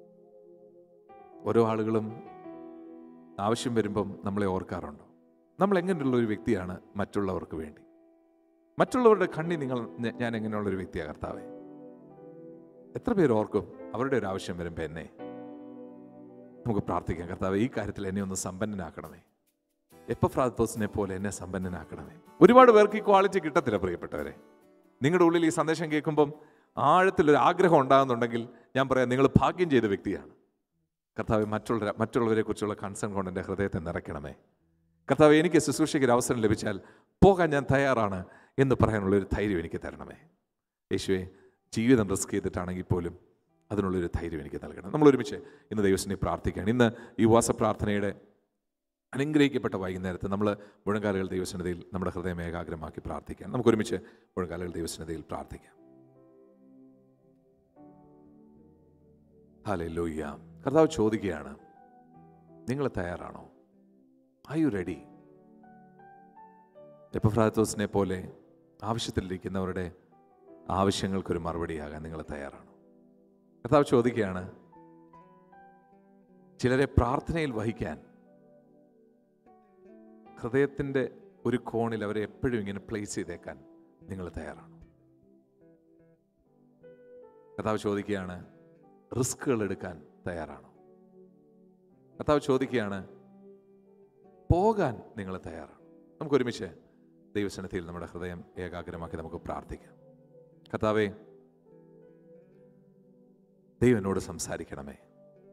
ഓരോ ആളുകളും ആവശ്യം വരുമ്പം നമ്മളെ ഓർക്കാറുണ്ടോ? നമ്മൾ എങ്ങനെയുള്ള ഒരു വ്യക്തിയാണ് മറ്റുള്ളവർക്ക് വേണ്ടി? മറ്റുള്ളവരുടെ കണ്ണിൽ നിങ്ങൾ ഞാൻ എങ്ങനെയുള്ളൊരു വ്യക്തിയാണ് കർത്താവേ? എത്ര പേര് ഓർക്കും അവരുടെ ഒരു ആവശ്യം വരുമ്പോൾ എന്നെ? നമുക്ക് പ്രാർത്ഥിക്കാം, കർത്താവേ, ഈ കാര്യത്തിൽ എന്നെ ഒന്ന് സമ്പന്നനാക്കണമേ. എപ്പഫ്രാദിത്തോസിനെ പോലെ എന്നെ സമ്പന്നനാക്കണമേ. ഒരുപാട് പേർക്ക് ഈ ക്വാളിറ്റി കിട്ടത്തില്ല പ്രിയപ്പെട്ടവരെ. നിങ്ങളുടെ ഉള്ളിൽ ഈ സന്ദേശം കേൾക്കുമ്പം ആഴത്തിലൊരു ആഗ്രഹം ഉണ്ടാകുന്നുണ്ടെങ്കിൽ ഞാൻ പറയാം, നിങ്ങൾ ഭാഗ്യം ചെയ്ത വ്യക്തിയാണ്. കർത്താവ്, മറ്റുള്ള മറ്റുള്ളവരെ കുറിച്ചുള്ള കൺസേൺ കൊണ്ട് എൻ്റെ ഹൃദയത്തെ നിറയ്ക്കണമേ. കർത്താവ്, എനിക്ക് ശുശ്രൂഷയ്ക്ക് ഒരു അവസരം ലഭിച്ചാൽ പോകാൻ ഞാൻ തയ്യാറാണ് എന്ന് പറയാനുള്ളൊരു ധൈര്യം എനിക്ക് തരണമേ. യേശുവേ, ജീവിതം റിസ്ക് ചെയ്തിട്ടാണെങ്കിൽ പോലും അതിനുള്ളൊരു ധൈര്യം എനിക്ക് നൽകണം. നമ്മൾ ഒരുമിച്ച് ഇന്ന് ദൈവസന്നിധിയിൽ പ്രാർത്ഥിക്കുകയാണ്. ഇന്ന് ഈ ഉപവാസ പ്രാർത്ഥനയുടെ അനുഗ്രഹിക്കപ്പെട്ട വൈകുന്നേരത്ത് നമ്മൾ മുഴങ്കാലുകൾ ദൈവസന്നിധിയിൽ നമ്മുടെ ഹൃദയം ഏകാഗ്രമാക്കി പ്രാർത്ഥിക്കാം. നമുക്കൊരുമിച്ച് മുഴങ്കാലുകൾ ദൈവസന്നിധിയിൽ പ്രാർത്ഥിക്കാം. ഹല്ലേലൂയ. കർത്താവ് ചോദിക്കുകയാണ്, നിങ്ങൾ തയ്യാറാണോ? R you ready? എപ്പഫ്രാദിത്തോസിനെ പോലെ ആവശ്യത്തിലിരിക്കുന്നവരുടെ ആവശ്യങ്ങൾക്കൊരു മറുപടിയാകാൻ നിങ്ങൾ തയ്യാറാണോ? കർത്താവ് ചോദിക്കുകയാണ്, ചിലരെ പ്രാർത്ഥനയിൽ വഹിക്കാൻ ഹൃദയത്തിൻ്റെ ഒരു കോണിൽ അവരെ എപ്പോഴും ഇങ്ങനെ പ്ലേസ് ചെയ്തേക്കാൻ നിങ്ങൾ തയ്യാറാണോ? കർത്താവ് ചോദിക്കുകയാണ്, റിസ്കുകൾ എടുക്കാൻ തയ്യാറാണോ? കർത്താവ് ചോദിക്കുകയാണ്, പോകാൻ നിങ്ങൾ തയ്യാറാണോ? നമുക്കൊരുമിച്ച് ദൈവസന്നിധിയിൽ നമ്മുടെ ഹൃദയം ഏകാഗ്രമാക്കി നമുക്ക് പ്രാർത്ഥിക്കാം. കർത്താവേ, ദൈവം എന്നോട് സംസാരിക്കണമേ.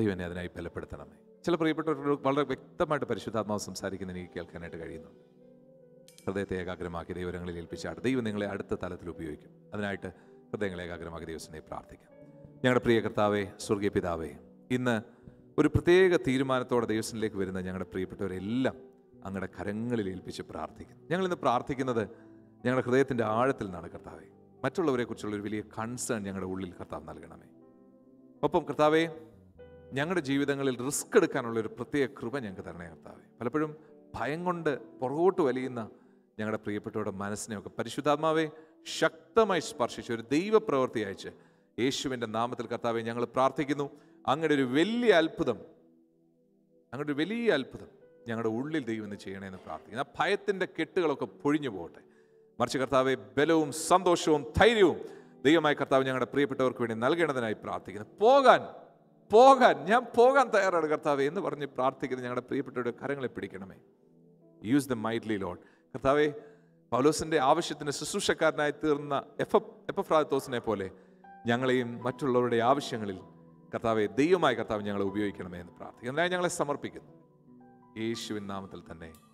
ദൈവം എന്നെ അതിനായി ബലപ്പെടുത്തണമേ. ചില പ്രിയപ്പെട്ടവരോട് വളരെ വ്യക്തമായിട്ട് പരിശുദ്ധാത്മാവ് സംസാരിക്കുന്ന എനിക്ക് കേൾക്കാനായിട്ട് കഴിയുന്നുണ്ട്. ഹൃദയത്തെ ഏകാഗ്രമാക്കി ദൈവങ്ങളിൽ ഏൽപ്പിച്ചാട്ട് ദൈവം നിങ്ങളെ അടുത്ത തലത്തിൽ ഉപയോഗിക്കും. അതിനായിട്ട് ഹൃദയങ്ങളെ ഏകാഗ്രമാക്കി ദൈവത്തിനെ പ്രാർത്ഥിക്കാം. ഞങ്ങളുടെ പ്രിയ കർത്താവേ, സ്വർഗീയ പിതാവേ, ഇന്ന് ഒരു പ്രത്യേക തീരുമാനത്തോടെ ദൈവത്തിലേക്ക് വരുന്ന ഞങ്ങളുടെ പ്രിയപ്പെട്ടവരെല്ലാം അങ്ങയുടെ കരങ്ങളിൽ ഏൽപ്പിച്ച് പ്രാർത്ഥിക്കുന്നു. ഞങ്ങളിന്ന് പ്രാർത്ഥിക്കുന്നത് ഞങ്ങളുടെ ഹൃദയത്തിൻ്റെ ആഴത്തിൽ നിന്നാണ് കർത്താവേ. മറ്റുള്ളവരെ കുറിച്ചുള്ള ഒരു വലിയ കൺസേൺ ഞങ്ങളുടെ ഉള്ളിൽ കർത്താവ് നൽകണമേ. ഒപ്പം കർത്താവേ, ഞങ്ങളുടെ ജീവിതങ്ങളിൽ റിസ്ക് എടുക്കാനുള്ള ഒരു പ്രത്യേക കൃപ ഞങ്ങൾക്ക് തരണേ കർത്താവേ. പലപ്പോഴും ഭയം കൊണ്ട് പുറകോട്ട് വലിയുന്ന ഞങ്ങളുടെ പ്രിയപ്പെട്ടവരുടെ മനസ്സിനെയൊക്കെ പരിശുദ്ധാത്മാവെ ശക്തമായി സ്പർശിച്ച് ഒരു ദൈവപ്രവൃത്തി അയച്ച് യേശുവിൻ്റെ നാമത്തിൽ കർത്താവെ ഞങ്ങൾ പ്രാർത്ഥിക്കുന്നു. അങ്ങയുടെ ഒരു വലിയ അത്ഭുതം അങ്ങയുടെ ഒരു വലിയ അത്ഭുതം ഞങ്ങളുടെ ഉള്ളിൽ ദൈവം ഇന്ന് ചെയ്യണമെന്ന് പ്രാർത്ഥിക്കുന്നു. ആ ഭയത്തിൻ്റെ കെട്ടുകളൊക്കെ പൊഴിഞ്ഞു പോകട്ടെ. മറിച്ച് കർത്താവെ ബലവും സന്തോഷവും ധൈര്യവും ദൈവമായ കർത്താവ് ഞങ്ങളുടെ പ്രിയപ്പെട്ടവർക്ക് വേണ്ടി നൽകേണ്ടതിനായി പ്രാർത്ഥിക്കുന്നു. പോകാൻ പോകാൻ ഞാൻ പോകാൻ തയ്യാറാണ് കർത്താവെ എന്ന് പറഞ്ഞ് പ്രാർത്ഥിക്കുന്നത് ഞങ്ങളുടെ പ്രിയപ്പെട്ടവരുടെ കരങ്ങളെ പിടിക്കണമേ. Use the mightily lord. കർത്താവെ, പൗലോസിൻ്റെ ആവശ്യത്തിന് ശുശ്രൂഷക്കാരനായി തീർന്ന എഫ എപ്പഫ്രാദിത്തോസിനെ പോലെ ഞങ്ങളെയും മറ്റുള്ളവരുടെ ആവശ്യങ്ങളിൽ കർത്താവെ ദൈവമായ കർത്താവ് ഞങ്ങളെ ഉപയോഗിക്കണമേ എന്ന് പ്രാർത്ഥിക്കുന്നു. അതിനായി ഞങ്ങളെ സമർപ്പിക്കുന്നു യേശുവിൻ നാമത്തിൽ തന്നെ.